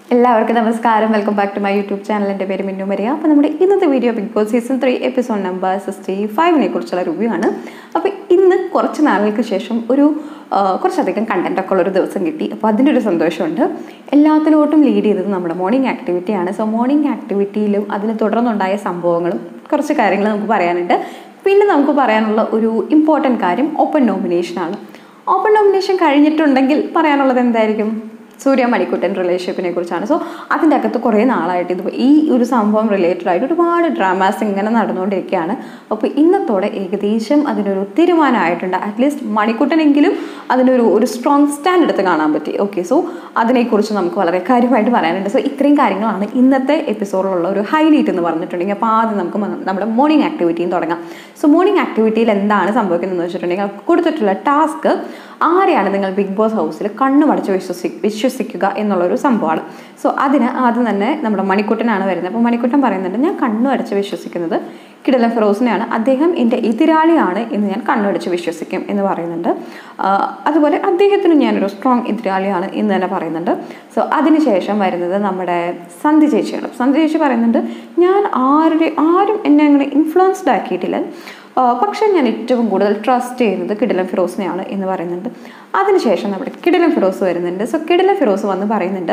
എല്ലാവർക്കും നമസ്കാരം. Welcome back to my YouTube channel. എൻ്റെ പേര് മിന്നു മരിയ. അപ്പോൾ നമ്മുടെ ഇന്നത്തെ video Bigg Boss season 3 episode number 65 കുറിച്ചുള്ള റിവ്യൂ ആണ്. അപ്പോൾ ഇന്ന് കുറച്ച് നാളുകൾക്ക് ശേഷം കുറച്ചധികം കണ്ടൻറ്റൊക്കെ ഉള്ളൊരു ദിവസം കിട്ടി. അപ്പോൾ അതിൻ്റെ ഒരു സന്തോഷമുണ്ട്. എല്ലാത്തിലോട്ടും ലീഡ് ചെയ്തത് നമ്മുടെ മോർണിംഗ് ആക്ടിവിറ്റിയാണ്. സോ മോർണിംഗ് ആക്ടിവിറ്റിയിലും അതിന് തുടർന്നുണ്ടായ സംഭവങ്ങളും കുറച്ച് കാര്യങ്ങൾ നമുക്ക് പറയാനുണ്ട്. പിന്നെ നമുക്ക് പറയാനുള്ള ഒരു ഇമ്പോർട്ടൻറ്റ് കാര്യം ഓപ്പൺ നോമിനേഷനാണ്. ഓപ്പൺ നോമിനേഷൻ കഴിഞ്ഞിട്ടുണ്ടെങ്കിൽ പറയാനുള്ളത് എന്തായിരിക്കും? സൂര്യ മണിക്കുട്ടൻ റിലേഷൻഷിപ്പിനെ കുറിച്ചാണ്. സോ അതിൻ്റെ അകത്ത് കുറേ നാളായിട്ട് ഈ ഒരു സംഭവം റിലേറ്റഡ് ആയിട്ട് ഒരുപാട് ഡ്രാമാസ് ഇങ്ങനെ നടന്നുകൊണ്ടിരിക്കുകയാണ്. അപ്പോൾ ഇന്നത്തോടെ ഏകദേശം അതിനൊരു തീരുമാനമായിട്ടുണ്ട്. അറ്റ്ലീസ്റ്റ് മണിക്കുട്ടനെങ്കിലും അതിനൊരു സ്ട്രോങ് സ്റ്റാൻഡ് എടുത്ത് കാണാൻ പറ്റി. ഓക്കെ, സോ അതിനെക്കുറിച്ച് നമുക്ക് വളരെ കാര്യമായിട്ട് പറയാനുണ്ട്. സോ ഇത്രയും കാര്യങ്ങളാണ് ഇന്നത്തെ എപ്പിസോഡിലുള്ള ഒരു ഹൈലൈറ്റ് എന്ന് പറഞ്ഞിട്ടുണ്ടെങ്കിൽ. അപ്പോൾ ആദ്യം നമുക്ക് നമ്മുടെ മോർണിംഗ് ആക്ടിവിറ്റിയും തുടങ്ങാം. സോ മോർണിംഗ് ആക്ടിവിറ്റിയിൽ എന്താണ് സംഭവിക്കുന്നതെന്ന് വെച്ചിട്ടുണ്ടെങ്കിൽ കൊടുത്തിട്ടുള്ള ടാസ്ക് ആരെയാണ് നിങ്ങൾ ബിഗ് ബോസ് ഹൗസിൽ കണ്ണുമടച്ച് വിശ്വസിക്കുക എന്നുള്ളൊരു സംഭവമാണ്. സോ അതിന് ആദ്യം തന്നെ നമ്മുടെ മണിക്കുട്ടനാണ് വരുന്നത്. അപ്പോൾ മണിക്കുട്ടൻ പറയുന്നുണ്ട്, ഞാൻ കണ്ണുമടച്ച് വിശ്വസിക്കുന്നത് കിടിലൻ ഫിറോസിനെയാണ്. അദ്ദേഹം എൻ്റെ എതിരാളിയാണ് എന്ന് ഞാൻ കണ്ണുമടച്ച് വിശ്വസിക്കും എന്ന് പറയുന്നുണ്ട്. അതുപോലെ അദ്ദേഹത്തിന് ഞാനൊരു സ്ട്രോങ് എതിരാളിയാണ് എന്ന് തന്നെ പറയുന്നുണ്ട്. സോ അതിനുശേഷം വരുന്നത് നമ്മുടെ സന്ധി ചേച്ചിയാണ്. സന്ധി ചേച്ചി പറയുന്നുണ്ട്, ഞാൻ ആരും എന്നെ അങ്ങനെ ഇൻഫ്ലുവൻസ്ഡ് ആക്കിയിട്ടില്ല, പക്ഷേ ഞാൻ ഏറ്റവും കൂടുതൽ ട്രസ്റ്റ് ചെയ്യുന്നത് കിടിലൻ ഫിറോസിനെയാണ് എന്ന് പറയുന്നുണ്ട്. അതിനുശേഷം നമ്മുടെ കിടിലൻ ഫിറോസ് വരുന്നുണ്ട്. സോ കിടിലൻ ഫിറോസ് വന്ന് പറയുന്നുണ്ട്,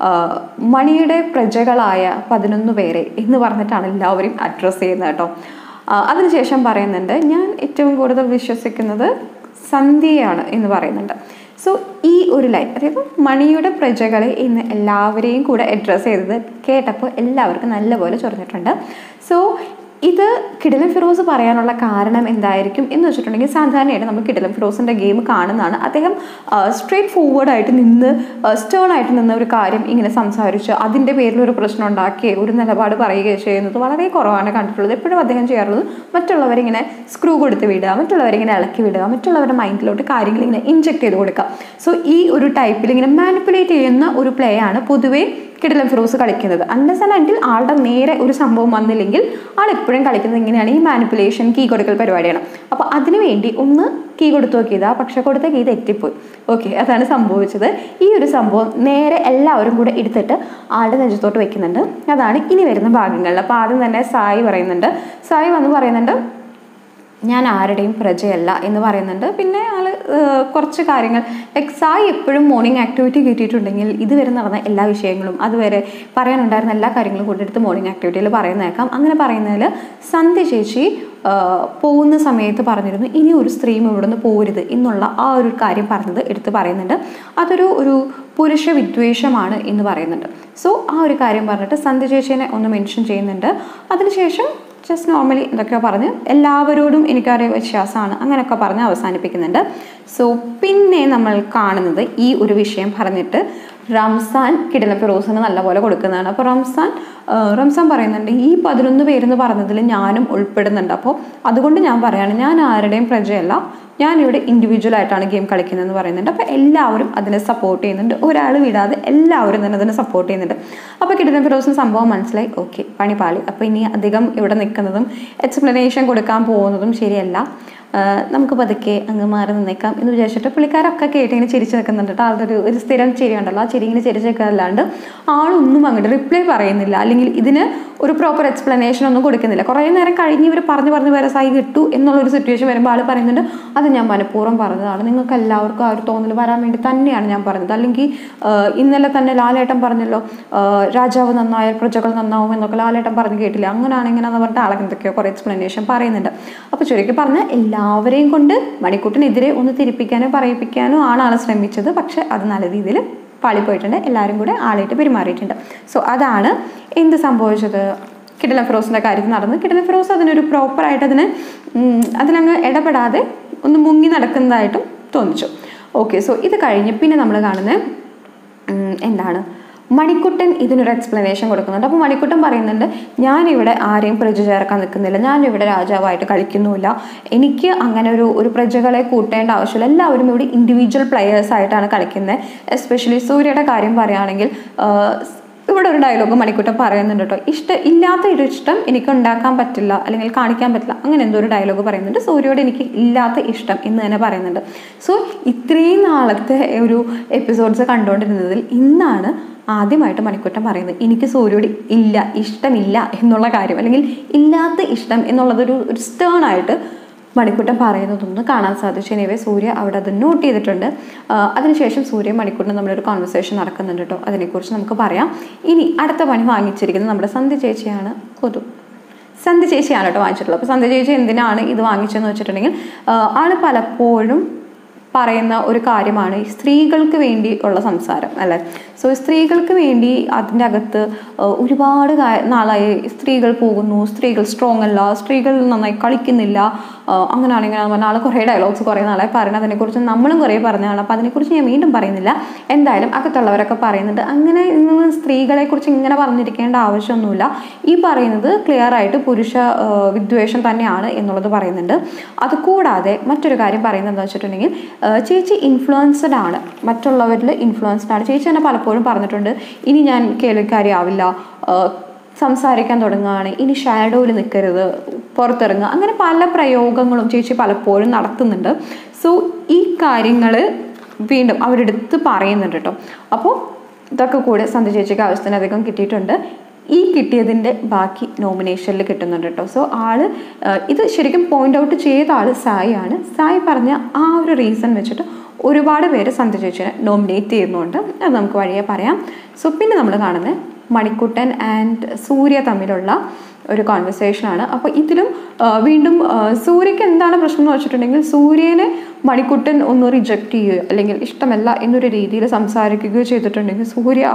മണിയുടെ പ്രജകളായ 11 പേരെ എന്ന് പറഞ്ഞിട്ടാണ് എല്ലാവരും അഡ്രസ്സ് ചെയ്യുന്നത് കേട്ടോ. അതിനുശേഷം പറയുന്നുണ്ട്, ഞാൻ ഏറ്റവും കൂടുതൽ വിശ്വസിക്കുന്നത് സന്ധ്യയാണ് എന്ന് പറയുന്നുണ്ട്. സോ ഈ ഒരു ലൈൻ, അതായത് മണിയുടെ പ്രജകളെ ഇന്ന് എല്ലാവരെയും കൂടെ അഡ്രസ്സ് ചെയ്തത് കേട്ടപ്പോൾ എല്ലാവർക്കും നല്ലപോലെ ചൊറിഞ്ഞിട്ടുണ്ട്. സോ ഇത് കിടിലൻ ഫിറോസ് പറയാനുള്ള കാരണം എന്തായിരിക്കും എന്ന് വെച്ചിട്ടുണ്ടെങ്കിൽ, സാധാരണയായിട്ട് നമ്മൾ കിടിലൻ ഫിറോസിൻ്റെ ഗെയിം കാണുന്നതാണ്. അദ്ദേഹം സ്ട്രേറ്റ് ഫോർവേഡായിട്ട് സ്റ്റേൺ ആയിട്ട് നിന്ന് ഒരു കാര്യം ഇങ്ങനെ സംസാരിച്ച് അതിൻ്റെ പേരിൽ ഒരു പ്രശ്നം ഉണ്ടാക്കി ഒരു നിലപാട് പറയുകയോ ചെയ്യുന്നത് വളരെ കുറവാണ് കണ്ടിട്ടുള്ളത്. എപ്പോഴും അദ്ദേഹം ചെയ്യാറുള്ളത് മറ്റുള്ളവരിങ്ങനെ സ്ക്രൂ കൊടുത്ത് വിടുക, മറ്റുള്ളവരിങ്ങനെ ഇളക്കി വിടുക, മറ്റുള്ളവരുടെ മൈൻഡിലോട്ട് കാര്യങ്ങൾ ഇങ്ങനെ ഇൻജെക്ട് ചെയ്ത് കൊടുക്കുക. സോ ഈ ഒരു ടൈപ്പിൽ ഇങ്ങനെ മാനിപ്പുലേറ്റ് ചെയ്യുന്ന ഒരു പ്ലേ ആണ് പൊതുവേ കിടിലൻ ഫിറോസ് കളിക്കുന്നത്. അൺലെസ് ആൻഡ് അണ്ടിൽ ആളുടെ നേരെ ഒരു സംഭവം വന്നില്ലെങ്കിൽ ആൾ എപ്പോഴും കളിക്കുന്നത് ഇങ്ങനെയാണ്, ഈ മാനിപ്പുലേഷൻ കീ കൊടുക്കൽ പരിപാടിയാണ്. അപ്പോൾ അതിനുവേണ്ടി ഒന്ന് കീ കൊടുത്തു നോക്കിയതാ, പക്ഷെ കൊടുത്ത കീ തെറ്റിപ്പോയി. ഓക്കെ, അതാണ് സംഭവിച്ചത്. ഈ ഒരു സംഭവം നേരെ എല്ലാവരും കൂടെ എടുത്തിട്ട് ആളുടെ നെഞ്ചത്തോട്ട് വെക്കുന്നുണ്ട്. അതാണ് ഇനി വരുന്ന ഭാഗങ്ങളിൽ. അപ്പോൾ ആദ്യം തന്നെ സായി വന്ന് പറയുന്നുണ്ട്, ഞാൻ ആരുടെയും പ്രജയല്ല എന്ന് പറയുന്നുണ്ട്. പിന്നെ ആള് കുറച്ച് കാര്യങ്ങൾ ലൈക്ക് സായി എപ്പോഴും മോർണിംഗ് ആക്ടിവിറ്റി കിട്ടിയിട്ടുണ്ടെങ്കിൽ ഇതുവരെ നടന്ന എല്ലാ വിഷയങ്ങളും അതുവരെ പറയാനുണ്ടായിരുന്ന എല്ലാ കാര്യങ്ങളും കൊണ്ടെടുത്ത് മോർണിംഗ് ആക്ടിവിറ്റിയിൽ പറയുന്നേക്കാം. അങ്ങനെ പറയുന്നതിൽ സന്ധ്യ ചേച്ചി പോകുന്ന സമയത്ത് പറഞ്ഞിരുന്നു, ഇനി ഒരു സ്ത്രീയും ഇവിടെ നിന്ന് പോരുത് എന്നുള്ള ആ ഒരു കാര്യം എടുത്ത് പറയുന്നുണ്ട്. അതൊരു പുരുഷ വിദ്വേഷമാണ് എന്ന് പറയുന്നുണ്ട്. സോ ആ ഒരു കാര്യം പറഞ്ഞിട്ട് സന്ധ്യ ചേച്ചീനെ ഒന്ന് മെൻഷൻ ചെയ്യുന്നുണ്ട്. അതിനുശേഷം ജസ്റ്റ് നോർമലി എന്തൊക്കെയോ പറഞ്ഞ് എല്ലാവരോടും എനിക്കറിയാം വിശ്വാസമാണ് അങ്ങനെയൊക്കെ പറഞ്ഞ് അവസാനിപ്പിക്കുന്നുണ്ട്. സോ പിന്നെ നമ്മൾ കാണുന്നത് ഈ ഒരു വിഷയം പറഞ്ഞിട്ട് റംസാൻ കിടിലൻ ഫിറോസിന് നല്ലപോലെ കൊടുക്കുന്നതാണ്. അപ്പോൾ റംസാൻ പറയുന്നുണ്ട്, ഈ 11 പേരെന്ന് പറഞ്ഞതിൽ ഞാനും ഉൾപ്പെടുന്നുണ്ട്. അപ്പോൾ അതുകൊണ്ട് ഞാൻ പറയാണ്, ഞാൻ ആരുടെയും പ്രജയല്ല, ഞാനിവിടെ ഇൻഡിവിജ്വലായിട്ടാണ് ഗെയിം കളിക്കുന്നതെന്ന് പറയുന്നുണ്ട്. അപ്പോൾ എല്ലാവരും അതിനെ സപ്പോർട്ട് ചെയ്യുന്നുണ്ട്, ഒരാൾ വിടാതെ എല്ലാവരും തന്നെ അതിനെ സപ്പോർട്ട് ചെയ്യുന്നുണ്ട്. അപ്പോൾ കിടിലൻ ഫിറോസിന് സംഭവം മനസ്സിലായി, ഓക്കെ പണി പാളി. അപ്പോൾ ഇനി അധികം ഇവിടെ നിൽക്കുന്നതും എക്സ്പ്ലനേഷൻ കൊടുക്കാൻ പോകുന്നതും ശരിയല്ല, നമുക്ക് പതുക്കെ അങ്ങ് മാറി നിന്നേക്കാം എന്ന് വിചാരിച്ചിട്ട് പുള്ളിക്കാരൊക്കെ കേട്ട് ഇങ്ങനെ ചിരിച്ച് നിൽക്കുന്നുണ്ട്. ആളുടെ ഒരു സ്ഥിരം ചിരി ഉണ്ടല്ലോ, ആ ചിരി ഇങ്ങനെ ചിരിച്ച് നിൽക്കാനല്ലാണ്ട് ആളൊന്നും അങ്ങോട്ട് റിപ്ലൈ പറയുന്നില്ല, അല്ലെങ്കിൽ ഇതിന് ഒരു പ്രോപ്പർ എക്സ്പ്ലനേഷൻ ഒന്നും കൊടുക്കുന്നില്ല. കുറേ നേരം കഴിഞ്ഞ് ഇവർ പറഞ്ഞ് വേറെ സായി കിട്ടു എന്നുള്ളൊരു സിറ്റുവേഷൻ വരുമ്പോൾ ആൾ പറയുന്നുണ്ട്, അത് ഞാൻ മനഃപൂർവ്വം പറഞ്ഞതാണ്, നിങ്ങൾക്ക് എല്ലാവർക്കും ആ ഒരു തോന്നൽ വരാൻ വേണ്ടി തന്നെയാണ് ഞാൻ പറഞ്ഞത്. അല്ലെങ്കിൽ ഇന്നലെ തന്നെ ലാലേട്ടൻ പറഞ്ഞല്ലോ, രാജാവ് നന്നായാൽ പ്രജകൾ നന്നാവും എന്നൊക്കെ ലാലേട്ടൻ പറഞ്ഞ് കേട്ടില്ല, അങ്ങനെയാണ് ഇങ്ങനെയാണെന്ന് പറഞ്ഞിട്ട് ആളെ എന്തൊക്കെയോ കുറേ എക്സ്പ്ലനേഷൻ പറയുന്നുണ്ട്. അപ്പോൾ ചുരുക്കി പറഞ്ഞാൽ എല്ലാവരെയും കൊണ്ട് മണിക്കൂട്ടിനെതിരെ ഒന്ന് തിരിപ്പിക്കാനോ പറയിപ്പിക്കാനോ ആണ് ആൾ ശ്രമിച്ചത്. പക്ഷെ അത് നല്ല രീതിയിൽ പാളിപ്പോയിട്ടുണ്ട്, എല്ലാവരും കൂടെ ആളായിട്ട് പെരുമാറിയിട്ടുണ്ട്. സോ അതാണ് എന്ത് സംഭവിച്ചത്, കിടിലൻ ഫിറോസിൻ്റെ കാര്യത്തിൽ നടന്ന് കിടിലൻ ഫിറോസ് അതിനൊരു പ്രോപ്പറായിട്ട് അതിനങ്ങ് ഇടപെടാതെ ഒന്ന് മുങ്ങി നടക്കുന്നതായിട്ടും തോന്നിച്ചു. ഓക്കെ, സോ ഇത് കഴിഞ്ഞ് പിന്നെ നമ്മൾ കാണുന്നത് എന്താണ്, മണിക്കുട്ടൻ ഇതിനൊരു എക്സ്പ്ലനേഷൻ കൊടുക്കുന്നുണ്ട്. അപ്പോൾ മണിക്കുട്ടൻ പറയുന്നുണ്ട്, ഞാനിവിടെ ആരെയും പ്രജ ചേർക്കാൻ നിൽക്കുന്നില്ല, ഞാനിവിടെ രാജാവായിട്ട് കളിക്കുന്നുമില്ല, എനിക്ക് അങ്ങനെ ഒരു പ്രജകളെ കൂട്ടേണ്ട ആവശ്യമില്ല, എല്ലാവരും ഇവിടെ ഇൻഡിവിജ്വൽ പ്ലെയേഴ്സ് ആയിട്ടാണ് കളിക്കുന്നത്. എസ്പെഷ്യലി സൂര്യയുടെ കാര്യം പറയുകയാണെങ്കിൽ ഇവിടെ ഒരു ഡയലോഗ് മണിക്കൂട്ടൻ പറയുന്നുണ്ട് കേട്ടോ, ഇല്ലാത്ത ഒരു ഇഷ്ടം എനിക്ക് ഉണ്ടാക്കാൻ പറ്റില്ല അല്ലെങ്കിൽ കാണിക്കാൻ പറ്റില്ല, അങ്ങനെ എന്തോ ഒരു ഡയലോഗ് പറയുന്നുണ്ട്. സൂര്യയോട് എനിക്ക് ഇല്ലാത്ത ഇഷ്ടം എന്ന് തന്നെ പറയുന്നുണ്ട്. സോ ഇത്രയും നാളത്തെ ഒരു എപ്പിസോഡ്സ് കണ്ടുകൊണ്ടിരുന്നതിൽ ഇന്നാണ് ആദ്യമായിട്ട് മണിക്കൂട്ടൻ പറയുന്നത് എനിക്ക് സൂര്യയോട് ഇഷ്ടമില്ല എന്നുള്ള കാര്യം, അല്ലെങ്കിൽ ഇല്ലാത്ത ഇഷ്ടം എന്നുള്ളതൊരു സ്റ്റേൺ ആയിട്ട് മണിക്കൂട്ടൻ പറയുന്നതൊന്ന് കാണാൻ സാധിച്ചു. എനിവേ സൂര്യ അവിടെ അത് നോട്ട് ചെയ്തിട്ടുണ്ട്. അതിനുശേഷം സൂര്യ മണിക്കൂട്ടൻ നമ്മളൊരു കോൺവെർസേഷൻ നടക്കുന്നുണ്ട് കേട്ടോ, അതിനെക്കുറിച്ച് നമുക്ക് പറയാം. ഇനി അടുത്ത പണി വാങ്ങിച്ചിരിക്കുന്നത് നമ്മുടെ സന്ധ്യ ചേച്ചിയാണ്. സന്ധ്യ ചേച്ചിയാണ് കേട്ടോ വാങ്ങിച്ചിട്ടുള്ളത്. അപ്പോൾ സന്ധ്യ ചേച്ചി എന്തിനാണ് ഇത് വാങ്ങിച്ചതെന്ന് വെച്ചിട്ടുണ്ടെങ്കിൽ ആള് പലപ്പോഴും പറയുന്ന ഒരു കാര്യമാണ് സ്ത്രീകൾക്ക് വേണ്ടി ഉള്ള സംസാരം അല്ലേ. സോ സ്ത്രീകൾക്ക് വേണ്ടി അതിൻ്റെ അകത്ത് ഒരുപാട് നാളായി സ്ത്രീകൾ പോകുന്നു, സ്ത്രീകൾ സ്ട്രോങ് അല്ല, സ്ത്രീകൾ നന്നായി കളിക്കുന്നില്ല, അങ്ങനെയാണെങ്കിൽ പറഞ്ഞാൽ ആൾ കുറേ ഡയലോഗ്സ് കുറേ നാളായി പറയുന്നത്, അതിനെക്കുറിച്ച് നമ്മളും കുറേ പറഞ്ഞതാണ്. അപ്പോൾ അതിനെക്കുറിച്ച് ഞാൻ വീണ്ടും പറയുന്നില്ല. എന്തായാലും അകത്തുള്ളവരൊക്കെ പറയുന്നുണ്ട് അങ്ങനെ സ്ത്രീകളെക്കുറിച്ച് ഇങ്ങനെ പറഞ്ഞിരിക്കേണ്ട ആവശ്യമൊന്നുമില്ല, ഈ പറയുന്നത് ക്ലിയർ ആയിട്ട് പുരുഷ വിദ്വേഷം തന്നെയാണ് എന്നുള്ളത് പറയുന്നുണ്ട്. അതുകൂടാതെ മറ്റൊരു കാര്യം പറയുന്നത് എന്താ വെച്ചിട്ടുണ്ടെങ്കിൽ ചേച്ചി ഇൻഫ്ലുവൻസ്ഡ് ആണ്, മറ്റുള്ളവരിൽ ഇൻഫ്ലുവൻസ്ഡ് ആണ്. ചേച്ചി തന്നെ പലപ്പോഴും പറഞ്ഞിട്ടുണ്ട് ഇനി ഞാൻ കേൾവിക്കാരി ആവില്ല, സംസാരിക്കാൻ തുടങ്ങുകയാണ്, ഇനി ഷാഡോയിൽ നിൽക്കരുത്, പുറത്തിറങ്ങുക, അങ്ങനെ പല പ്രയോഗങ്ങളും ചേച്ചി പലപ്പോഴും നടത്തുന്നുണ്ട്. സോ ഈ കാര്യങ്ങൾ വീണ്ടും അവരെടുത്ത് പറയുന്നുണ്ട് കേട്ടോ. അപ്പോൾ ഇതൊക്കെ കൂടെ സന്ധ്യ ചേച്ചിക്ക് ആവശ്യത്തിനധികം കിട്ടിയിട്ടുണ്ട്. ഈ കിട്ടിയതിൻ്റെ ബാക്കി നോമിനേഷനിൽ കിട്ടുന്നുണ്ട് കേട്ടോ. സോ ഇത് ശരിക്കും പോയിന്റ് ഔട്ട് ചെയ്ത ആൾ സായി ആണ്. സായി പറഞ്ഞ ആ ഒരു റീസൺ വെച്ചിട്ട് ഒരുപാട് പേര് സന്ധ്യ ചേച്ചിനെ നോമിനേറ്റ് ചെയ്യുന്നുണ്ട്, അത് നമുക്ക് വഴിയെ പറയാം. സോ പിന്നെ നമ്മൾ കാണുന്നത് മണിക്കുട്ടൻ ആൻഡ് സൂര്യ തമ്മിലുള്ള ഒരു കോൺവെർസേഷനാണ്. അപ്പോൾ ഇതിലും വീണ്ടും സൂര്യക്ക് എന്താണ് പ്രശ്നം എന്ന് വെച്ചിട്ടുണ്ടെങ്കിൽ സൂര്യനെ മണിക്കുട്ടൻ ഒന്ന് റിജക്റ്റ് ചെയ്യുകയോ അല്ലെങ്കിൽ ഇഷ്ടമല്ല എന്നൊരു രീതിയിൽ സംസാരിക്കുകയോ ചെയ്തിട്ടുണ്ടെങ്കിൽ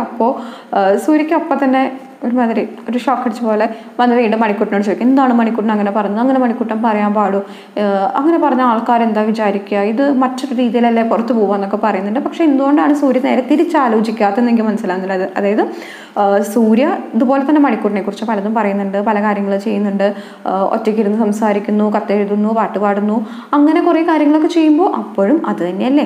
സൂര്യക്ക് അപ്പം തന്നെ ഒരുമാതിരി ഒരു ഷോക്ക് അടിച്ച പോലെ വന്ന് വീണ്ടും മണിക്കൂട്ടിനോട് ചോദിക്കും എന്താണ് മണിക്കൂട്ടിന് അങ്ങനെ പറഞ്ഞത്, അങ്ങനെ മണിക്കൂട്ടൻ പറയാൻ പാടുമോ, അങ്ങനെ പറഞ്ഞ ആൾക്കാരെന്താ വിചാരിക്കുക, ഇത് മറ്റൊരു രീതിയിലല്ലേ പുറത്ത് പോകാമെന്നൊക്കെ പറയുന്നുണ്ട്. പക്ഷെ എന്തുകൊണ്ടാണ് സൂര്യ നേരെ തിരിച്ചാലോചിക്കാത്തതെന്ന് എനിക്ക് മനസ്സിലാകുന്നില്ല. അതായത് സൂര്യ ഇതുപോലെ തന്നെ മണിക്കൂട്ടിനെ കുറിച്ച് പലതും പറയുന്നുണ്ട്, പല കാര്യങ്ങൾ ചെയ്യുന്നുണ്ട്, ഒറ്റയ്ക്കിരുന്ന് സംസാരിക്കുന്നു, കത്തെഴുതുന്നു, പാട്ട് പാടുന്നു, അങ്ങനെ കുറേ കാര്യങ്ങളൊക്കെ ചെയ്യുമ്പോൾ അപ്പോഴും അത് തന്നെയല്ലേ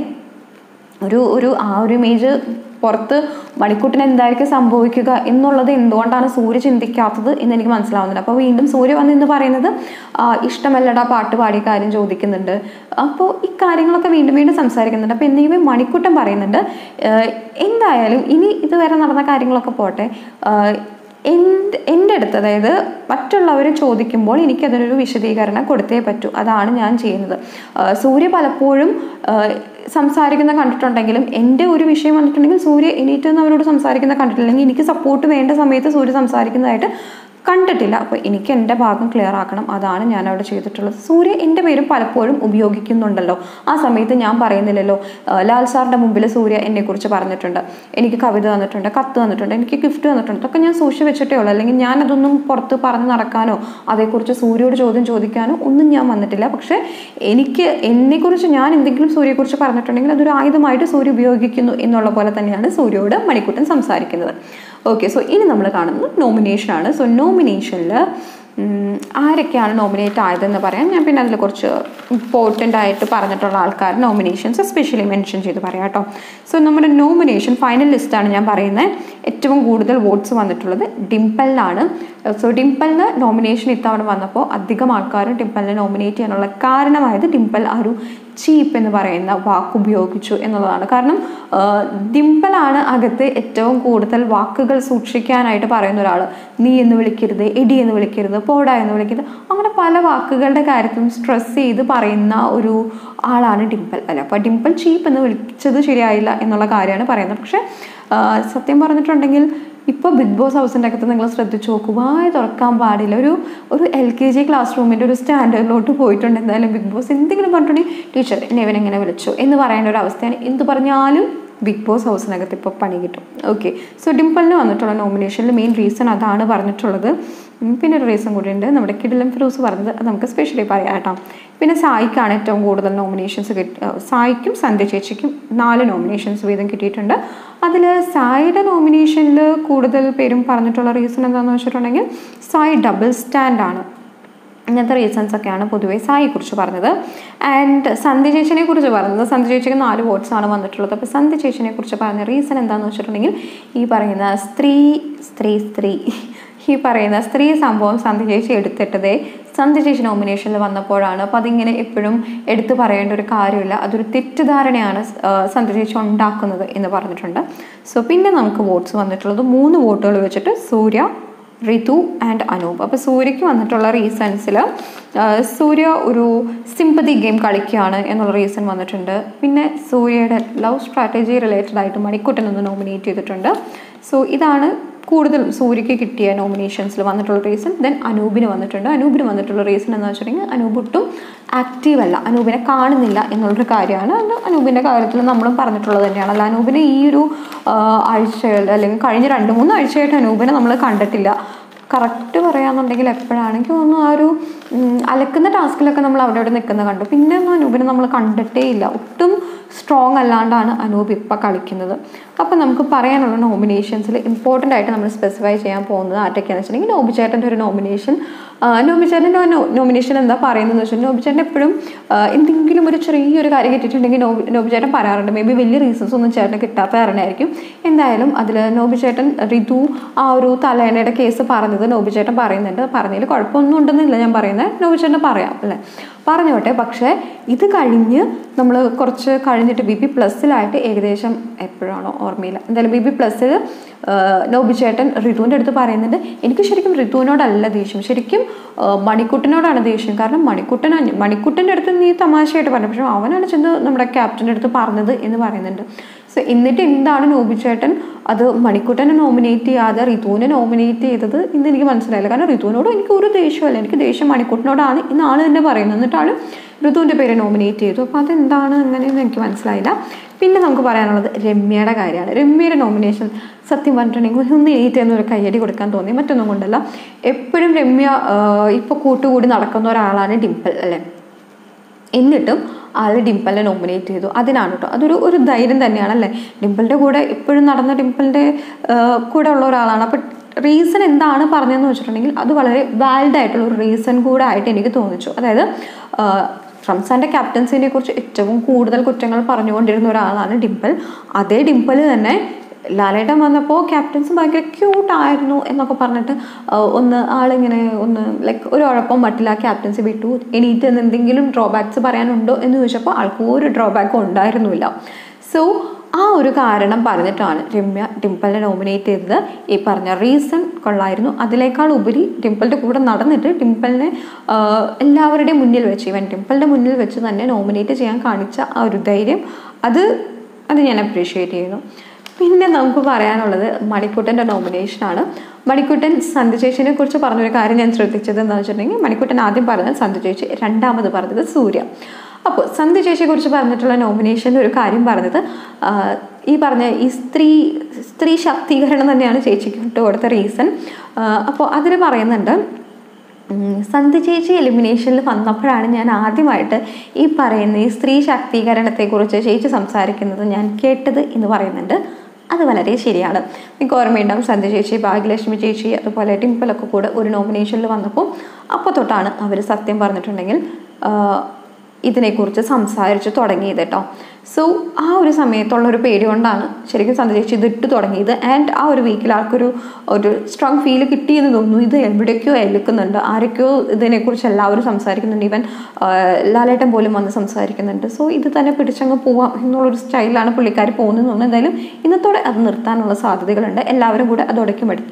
ഒരു ഇമേജ് പുറത്ത് മണിക്കൂട്ടിന് എന്തായിരിക്കും സംഭവിക്കുക എന്നുള്ളത് എന്തുകൊണ്ടാണ് സൂര്യ ചിന്തിക്കാത്തത് എന്ന് എനിക്ക് മനസ്സിലാവുന്നില്ല. അപ്പോൾ വീണ്ടും സൂര്യ വന്ന് ഇന്ന് പറയുന്നത് ഇഷ്ടമല്ലടാ പാട്ട് പാടിയ കാര്യം ചോദിക്കുന്നുണ്ട്. അപ്പോൾ ഈ കാര്യങ്ങളൊക്കെ വീണ്ടും വീണ്ടും സംസാരിക്കുന്നുണ്ട്. അപ്പോൾ എന്നിവ മണിക്കൂട്ടൻ പറയുന്നുണ്ട് എന്തായാലും ഇനി ഇതുവരെ നടന്ന കാര്യങ്ങളൊക്കെ പോട്ടെ, എൻ്റെ അടുത്ത് അതായത് മറ്റുള്ളവർ ചോദിക്കുമ്പോൾ എനിക്കതിനൊരു വിശദീകരണം കൊടുത്തേ പറ്റൂ, അതാണ് ഞാൻ ചെയ്യുന്നത്. സൂര്യ പലപ്പോഴും സംസാരിക്കുന്ന കണ്ടിട്ടുണ്ടെങ്കിലും എൻ്റെ ഒരു വിഷയം വന്നിട്ടുണ്ടെങ്കിൽ സൂര്യ എണീറ്റ് നിന്ന് അവരോട് സംസാരിക്കുന്ന കണ്ടിട്ടില്ലെങ്കിൽ എനിക്ക് സപ്പോർട്ട് വേണ്ട സമയത്ത് സൂര്യ സംസാരിക്കുന്നതായിട്ട് കണ്ടിട്ടില്ല. അപ്പോൾ എനിക്ക് എൻ്റെ ഭാഗം ക്ലിയർ ആക്കണം, അതാണ് ഞാൻ അവിടെ ചെയ്തിട്ടുള്ളത്. സൂര്യ എൻ്റെ പേരും പലപ്പോഴും ഉപയോഗിക്കുന്നുണ്ടല്ലോ, ആ സമയത്ത് ഞാൻ പറയുന്നില്ലല്ലോ. ലാൽ സാറിൻ്റെ മുമ്പിൽ സൂര്യ എന്നെക്കുറിച്ച് പറഞ്ഞിട്ടുണ്ട്, എനിക്ക് കവിത തന്നിട്ടുണ്ട്, കത്ത് തന്നിട്ടുണ്ട്, എനിക്ക് ഗിഫ്റ്റ് തന്നിട്ടുണ്ട്, ഇതൊക്കെ ഞാൻ സൂക്ഷിച്ച് വെച്ചിട്ടേ ഉള്ളൂ. അല്ലെങ്കിൽ ഞാൻ അതൊന്നും പുറത്ത് പറഞ്ഞ് നടക്കാനോ അതേക്കുറിച്ച് സൂര്യയോട് ചോദ്യം ചോദിക്കാനോ ഒന്നും ഞാൻ വന്നിട്ടില്ല. പക്ഷേ എന്നെക്കുറിച്ച് ഞാൻ എന്തെങ്കിലും സൂര്യയെക്കുറിച്ച് പറഞ്ഞിട്ടുണ്ടെങ്കിൽ അതൊരു ആയുധമായിട്ട് സൂര്യ ഉപയോഗിക്കുന്നു എന്നുള്ള പോലെ തന്നെയാണ് സൂര്യയോട് മണിക്കൂട്ടൻ സംസാരിക്കുന്നത്. ഓക്കെ, സോ ഇനി നമ്മൾ കാണുന്നത് നോമിനേഷനാണ്. സോ നോമിനേഷനിൽ ആരൊക്കെയാണ് നോമിനേറ്റ് ആയതെന്ന് പറയാം. ഞാൻ പിന്നെ അതിൽ കുറച്ച് ഇമ്പോർട്ടൻ്റ് ആയിട്ട് പറഞ്ഞിട്ടുള്ള ആൾക്കാർ നോമിനേഷൻസ് എസ്പെഷ്യലി മെൻഷൻ ചെയ്ത് പറയാം കേട്ടോ. സോ നമ്മുടെ നോമിനേഷൻ ഫൈനൽ ലിസ്റ്റാണ് ഞാൻ പറയുന്നത്. ഏറ്റവും കൂടുതൽ വോട്ട്സ് വന്നിട്ടുള്ളത് ഡിംപിളിനാണ്. സോ ഡിംപിളിന് നോമിനേഷൻ ഇത്തവണ വന്നപ്പോൾ അധികം ആൾക്കാരും ഡിംപിളിനെ നോമിനേറ്റ് ചെയ്യാനുള്ള കാരണമായത് ഡിംപിൾ ആ ഒരു ചീപ്പ് എന്ന് പറയുന്ന വാക്ക് ഉപയോഗിച്ചു എന്നുള്ളതാണ്. കാരണം ഡിംപിളാണ് അകത്ത് ഏറ്റവും കൂടുതൽ വാക്കുകൾ സൂക്ഷിക്കാനായിട്ട് പറയുന്ന ഒരാൾ. നീ എന്ന് വിളിക്കരുത്, എടി എന്ന് വിളിക്കരുത്, പോടാ എന്ന് വിളിക്കരുത്, അങ്ങനെ പല വാക്കുകളുടെ കാര്യത്തിലും സ്ട്രെസ് ചെയ്ത് പറയുന്ന ഒരു ആളാണ് ഡിംപിൾ അല്ലേ. അപ്പോൾ ഡിംപിൾ ചീപ്പ് എന്ന് വിളിച്ചത് ശരിയായില്ല എന്നുള്ള കാര്യമാണ് പറയുന്നത്. പക്ഷെ സത്യം പറഞ്ഞിട്ടുണ്ടെങ്കിൽ ഇപ്പോൾ ബിഗ് ബോസ് ഹൗസിൻ്റെ അകത്ത് നിങ്ങൾ ശ്രദ്ധിച്ചു നോക്കൂ, വായ തുറക്കാൻ പാടില്ല. ഒരു LKG ക്ലാസ് റൂമിൻ്റെ ഒരു സ്റ്റാൻഡേർഡിലോട്ട് പോയിട്ടുണ്ട്. എന്തായാലും ബിഗ് ബോസ് എന്തെങ്കിലും പറഞ്ഞിട്ടുണ്ടെങ്കിൽ ടീച്ചർ എന്നെ ഇവനെങ്ങനെ വിളിച്ചു എന്ന് പറയേണ്ട ഒരു അവസ്ഥയാണ്. എന്ത് പറഞ്ഞാലും ബിഗ് ബോസ് ഹൗസിനകത്ത് ഇപ്പോൾ പണി കിട്ടും. ഓക്കെ, സോ ഡിംപിളിന് വന്നിട്ടുള്ള നോമിനേഷനിൽ മെയിൻ റീസൺ അതാണ് പറഞ്ഞിട്ടുള്ളത്. പിന്നെ ഒരു റീസൺ കൂടിയുണ്ട്, നമ്മുടെ കിടിലം ഫിറോസ് പറഞ്ഞത്, അത് നമുക്ക് സ്പെഷ്യലി പറയാം കേട്ടോ. പിന്നെ സായിക്കാണ് ഏറ്റവും കൂടുതൽ നോമിനേഷൻസ് സായിക്കും സന്ധ്യ ചേച്ചിക്കും 4 നോമിനേഷൻസ് വീതം കിട്ടിയിട്ടുണ്ട്. അതിൽ സായിയുടെ നോമിനേഷനിൽ കൂടുതൽ പേരും പറഞ്ഞിട്ടുള്ള റീസൺ എന്താണെന്ന് വെച്ചിട്ടുണ്ടെങ്കിൽ സായി ഡബിൾ സ്റ്റാൻഡാണ്. ഇങ്ങനത്തെ റീസൺസൊക്കെയാണ് പൊതുവേ സായിയെക്കുറിച്ച് പറഞ്ഞത്. ആൻഡ് സന്ധ്യ ചേച്ചിനെ കുറിച്ച് പറഞ്ഞത്, സന്ധ്യ ചേച്ചിക്ക് 4 വോട്ട്സാണ് വന്നിട്ടുള്ളത്. അപ്പോൾ സന്ധ്യ ചേച്ചിനെ കുറിച്ച് പറഞ്ഞ റീസൺ എന്താണെന്ന് വെച്ചിട്ടുണ്ടെങ്കിൽ ഈ പറയുന്ന സ്ത്രീ ഈ പറയുന്ന സ്ത്രീ സംഭവം സന്ധ്യ ചേച്ചി എടുത്തിട്ടതേ സന്ധ്യ ചേച്ചി നോമിനേഷനിൽ വന്നപ്പോഴാണ്. അപ്പോൾ അതിങ്ങനെ എപ്പോഴും എടുത്തു പറയേണ്ട ഒരു കാര്യമില്ല, അതൊരു തെറ്റിദ്ധാരണയാണ് സന്ധ്യ ചേച്ചി ഉണ്ടാക്കുന്നത് എന്ന് പറഞ്ഞിട്ടുണ്ട്. സോ പിന്നെ നമുക്ക് വോട്ട്സ് വന്നിട്ടുള്ളത് 3 വോട്ടുകൾ വെച്ചിട്ട് സൂര്യ, റിതു ആൻഡ് അനൂപ്. അപ്പോൾ സൂര്യയ്ക്ക് വന്നിട്ടുള്ള റീസൺസിൽ സൂര്യ ഒരു സിമ്പതി ഗെയിം കളിക്കുകയാണ് എന്നുള്ള റീസൺ വന്നിട്ടുണ്ട്. പിന്നെ സൂര്യയുടെ ലവ് സ്ട്രാറ്റജി റിലേറ്റഡ് ആയിട്ട് മണിക്കുട്ടനൊന്ന് നോമിനേറ്റ് ചെയ്തിട്ടുണ്ട്. സോ ഇതാണ് കൂടുതലും സൂര്യയ്ക്ക് കിട്ടിയ നോമിനേഷൻസിൽ വന്നിട്ടുള്ള റീസൺ. ദെൻ അനൂപിന് വന്നിട്ടുണ്ട്. അനൂപിന് വന്നിട്ടുള്ള റീസൺ എന്ന് വെച്ചിട്ടുണ്ടെങ്കിൽ അനൂപ് ഒട്ടും ആക്റ്റീവ് അല്ല, അനൂപിനെ കാണുന്നില്ല എന്നുള്ളൊരു കാര്യമാണ്. അത് അനൂപിൻ്റെ കാര്യത്തിൽ നമ്മളും പറഞ്ഞിട്ടുള്ളത് തന്നെയാണ്. അല്ല, അനൂപിനെ ഈ ഒരു ആഴ്ചയിൽ അല്ലെങ്കിൽ കഴിഞ്ഞ 2-3 ആഴ്ചയായിട്ട് അനൂപിനെ നമ്മൾ കണ്ടിട്ടില്ല. കറക്റ്റ് പറയാന്നുണ്ടെങ്കിൽ എപ്പോഴാണെങ്കിൽ തോന്നുന്നു ആ ഒരു അലക്കുന്ന ടാസ്കിലൊക്കെ നമ്മൾ അവിടെ നിൽക്കുന്നത് കണ്ടു. പിന്നെ ഒന്നും അനൂപിനെ നമ്മൾ കണ്ടിട്ടേ ഇല്ല. ഒട്ടും സ്ട്രോങ് അല്ലാണ്ടാണ് അനൂപ് ഇപ്പം കളിക്കുന്നത്. അപ്പം നമുക്ക് പറയാനുള്ള നോമിനേഷൻസിൽ ഇമ്പോർട്ടൻ്റ് ആയിട്ട് നമ്മൾ സ്പെസിഫൈ ചെയ്യാൻ പോകുന്നത് ആരൊക്കെയാണെന്ന് വെച്ചിട്ടുണ്ടെങ്കിൽ നോബിച്ചേട്ടൻ്റെ ഒരു നോമിനേഷൻ. നോബിച്ചേട്ടൻ്റെ നോമിനേഷൻ എന്താ പറയുന്നതെന്ന് വെച്ചാൽ നോബിച്ചേട്ടൻ എപ്പോഴും എന്തെങ്കിലും ഒരു ചെറിയൊരു കാര്യം കിട്ടിയിട്ടുണ്ടെങ്കിൽ നോബിച്ചേട്ടൻ പറയാറുണ്ട്. മേ ബി വലിയ റീസൺസ് ഒന്നും ചേട്ടന് കിട്ടാത്ത കാരണമായിരിക്കും. എന്തായാലും അതിൽ നോബിച്ചേട്ടൻ റിതു ആ ഒരു തലേണയുടെ കേസ് പറഞ്ഞത് നോബിച്ചേട്ടൻ പറയുന്നുണ്ട്. പറഞ്ഞതിൽ കുഴപ്പമൊന്നും ഉണ്ടെന്നില്ല ഞാൻ പറയുന്നത്, നോബിച്ചേട്ടൻ പറയാം അല്ലേ, പറഞ്ഞോട്ടെ. പക്ഷേ ഇത് കഴിഞ്ഞ് നമ്മൾ കുറച്ച് കഴിഞ്ഞിട്ട് BB+ലായിട്ട് ഏകദേശം എപ്പോഴാണോ ഓർമ്മയില്ല, എന്തായാലും BB+ൽ നോബിച്ചേട്ടൻ റിതുവിൻ്റെ അടുത്ത് പറയുന്നുണ്ട്, എനിക്ക് ശരിക്കും റിതുവിനോടല്ല ദേഷ്യം, ശരിക്കും മണിക്കുട്ടനോടാണ് ദേഷ്യം. കാരണം മണിക്കുട്ടൻ്റെ അടുത്ത് നീ തമാശയായിട്ട് പറഞ്ഞു, പക്ഷെ അവനാണ് ചെന്ന് നമ്മുടെ ക്യാപ്റ്റൻ്റെ അടുത്ത് പറഞ്ഞത് എന്ന് പറയുന്നുണ്ട്. സോ എന്നിട്ട് എന്താണ് നോബിച്ചേട്ടൻ അത് മണിക്കുട്ടനെ നോമിനേറ്റ് ചെയ്യാതെ റിതുവിനെ നോമിനേറ്റ് ചെയ്തത് ഇന്ന് എനിക്ക് മനസ്സിലായില്ല. കാരണം റിതുവിനോടും എനിക്ക് ഒരു ദേഷ്യമല്ല, എനിക്ക് ദേഷ്യം മണിക്കുട്ടനോടാണ് ഇന്ന് ആൾ തന്നെ പറയുന്നത്. എന്നിട്ടാണ് ഋതുവിൻ്റെ പേര് നോമിനേറ്റ് ചെയ്തു. അപ്പോൾ അതെന്താണ് അങ്ങനെയെന്ന് എനിക്ക് മനസ്സിലായില്ല. പിന്നെ നമുക്ക് പറയാനുള്ളത് രമ്യയുടെ കാര്യമാണ്. രമ്യയുടെ നോമിനേഷൻ സത്യം പറഞ്ഞിട്ടുണ്ടെങ്കിൽ ഒന്ന് എഴുതി എന്നൊരു കയ്യടി കൊടുക്കാൻ തോന്നി, മറ്റൊന്നും കൊണ്ടല്ല. എപ്പോഴും രമ്യ ഇപ്പോൾ കൂട്ടുകൂടി നടക്കുന്ന ഒരാളാണ് ഡിംപിൾ അല്ലേ, എന്നിട്ടും ആൾ ഡിംപിളിനെ നോമിനേറ്റ് ചെയ്തു. അതിനാണ് കേട്ടോ, അതൊരു ധൈര്യം തന്നെയാണല്ലേ. ഡിംപിളിൻ്റെ കൂടെ എപ്പോഴും നടന്ന ഡിംപിളിൻ്റെ കൂടെ ഉള്ള ഒരാളാണ്. അപ്പം റീസൺ എന്താണ് പറഞ്ഞതെന്ന് വെച്ചിട്ടുണ്ടെങ്കിൽ അത് വളരെ വാലിഡ് ആയിട്ടുള്ള ഒരു റീസൺ കൂടെ ആയിട്ട് എനിക്ക് തോന്നിച്ചു. അതായത് റംസാൻ്റെ ക്യാപ്റ്റൻസിനെ കുറിച്ച് ഏറ്റവും കൂടുതൽ കുറ്റങ്ങൾ പറഞ്ഞുകൊണ്ടിരുന്ന ഒരാളാണ് ഡിംപിൾ. അതേ ഡിംപിൾ തന്നെ ലാലേട്ടൻ വന്നപ്പോൾ ക്യാപ്റ്റൻസ് ഭയങ്കര ക്യൂട്ടായിരുന്നു എന്നൊക്കെ പറഞ്ഞിട്ട് ആളിങ്ങനെ ലൈക്ക് ഒരു ഉഴപ്പം മട്ടില്ല ക്യാപ്റ്റൻസി വിട്ടു. എണീറ്റ് എന്തെങ്കിലും ഡ്രോബാക്സ് പറയാനുണ്ടോ എന്ന് ചോദിച്ചപ്പോൾ ആൾക്ക് ഒരു ഡ്രോബാക്കും ഉണ്ടായിരുന്നില്ല. സോ ആ ഒരു കാരണം പറഞ്ഞിട്ടാണ് രമ്യ ഡിംപിളിനെ നോമിനേറ്റ് ചെയ്തത്. ഈ പറഞ്ഞ റീസൺ കൊള്ളായിരുന്നു. അതിനേക്കാൾ ഉപരി ഡിംപിളിൻ്റെ കൂടെ നടന്നിട്ട് ഡിംപിളിനെ എല്ലാവരുടെയും മുന്നിൽ വെച്ച്, ഈവൻ ഡിംപിളിൻ്റെ മുന്നിൽ വെച്ച് തന്നെ നോമിനേറ്റ് ചെയ്യാൻ കാണിച്ച ആ ഒരു ധൈര്യം, അത് ഞാൻ അപ്രീഷിയേറ്റ് ചെയ്യുന്നു. പിന്നെ നമുക്ക് പറയാനുള്ളത് മണിക്കുട്ടൻ്റെ നോമിനേഷനാണ്. മണിക്കുട്ടൻ സന്ധ്യ ചേച്ചിനെ കുറിച്ച് പറഞ്ഞൊരു കാര്യം ഞാൻ ശ്രദ്ധിച്ചത് എന്താണെന്ന് വെച്ചിട്ടുണ്ടെങ്കിൽ മണിക്കുട്ടൻ ആദ്യം പറഞ്ഞത് സന്ധ്യ ചേച്ചി, രണ്ടാമത് പറഞ്ഞത് സൂര്യ. അപ്പോൾ സന്ധ്യ ചേച്ചിയെ കുറിച്ച് പറഞ്ഞിട്ടുള്ള നോമിനേഷൻ്റെ ഒരു കാര്യം പറഞ്ഞത് ഈ പറഞ്ഞ ഈ സ്ത്രീ ശാക്തീകരണം തന്നെയാണ് ചേച്ചിക്ക് ഇട്ട് കൊടുത്ത റീസൺ. അപ്പോൾ അതിൽ പറയുന്നുണ്ട്, സന്ധ്യ ചേച്ചി എലിമിനേഷനിൽ വന്നപ്പോഴാണ് ഞാൻ ആദ്യമായിട്ട് ഈ പറയുന്ന ഈ സ്ത്രീ ശാക്തീകരണത്തെക്കുറിച്ച് ചേച്ചി സംസാരിക്കുന്നത് ഞാൻ കേട്ടത് എന്ന് പറയുന്നുണ്ട്. അത് വളരെ ശരിയാണ്. എനിക്ക് ഓർമ്മയുണ്ടാവും സന്ധ്യ ചേച്ചി, ഭാഗ്യലക്ഷ്മി ചേച്ചി, അതുപോലെ ഡിംപിളൊക്കെ കൂടെ ഒരു നോമിനേഷനിൽ വന്നപ്പോൾ അപ്പോൾ തൊട്ടാണ് അവർ സത്യം പറഞ്ഞിട്ടുണ്ടെങ്കിൽ ഇതിനെക്കുറിച്ച് സംസാരിച്ച് തുടങ്ങിയത് കേട്ടോ. സോ ആ ഒരു സമയത്തുള്ളൊരു പേടി കൊണ്ടാണ് ശരിക്കും സന്ധ്യ ചേച്ചി ഇതിട്ട് തുടങ്ങിയത്. ആൻഡ് ആ ഒരു വീക്കിൽ ആൾക്കൊരു സ്ട്രോങ് ഫീല് കിട്ടിയെന്ന് തോന്നുന്നു. ഇത് എവിടേക്കോ ഏൽക്കുന്നുണ്ട്, ആരൊക്കെയോ ഇതിനെക്കുറിച്ച് എല്ലാവരും സംസാരിക്കുന്നുണ്ട്, ഈവൻ ലാലേട്ടൻ പോലും വന്ന് സംസാരിക്കുന്നുണ്ട്. സോ ഇത് തന്നെ പിടിച്ചങ്ങ് പോവാം എന്നുള്ളൊരു സ്റ്റൈലാണ് പുള്ളിക്കാർ പോകുന്നതെന്ന് തോന്നുന്നു. എന്തായാലും ഇന്നത്തോടെ അത് നിർത്താനുള്ള സാധ്യതകളുണ്ട്. എല്ലാവരും കൂടെ അത്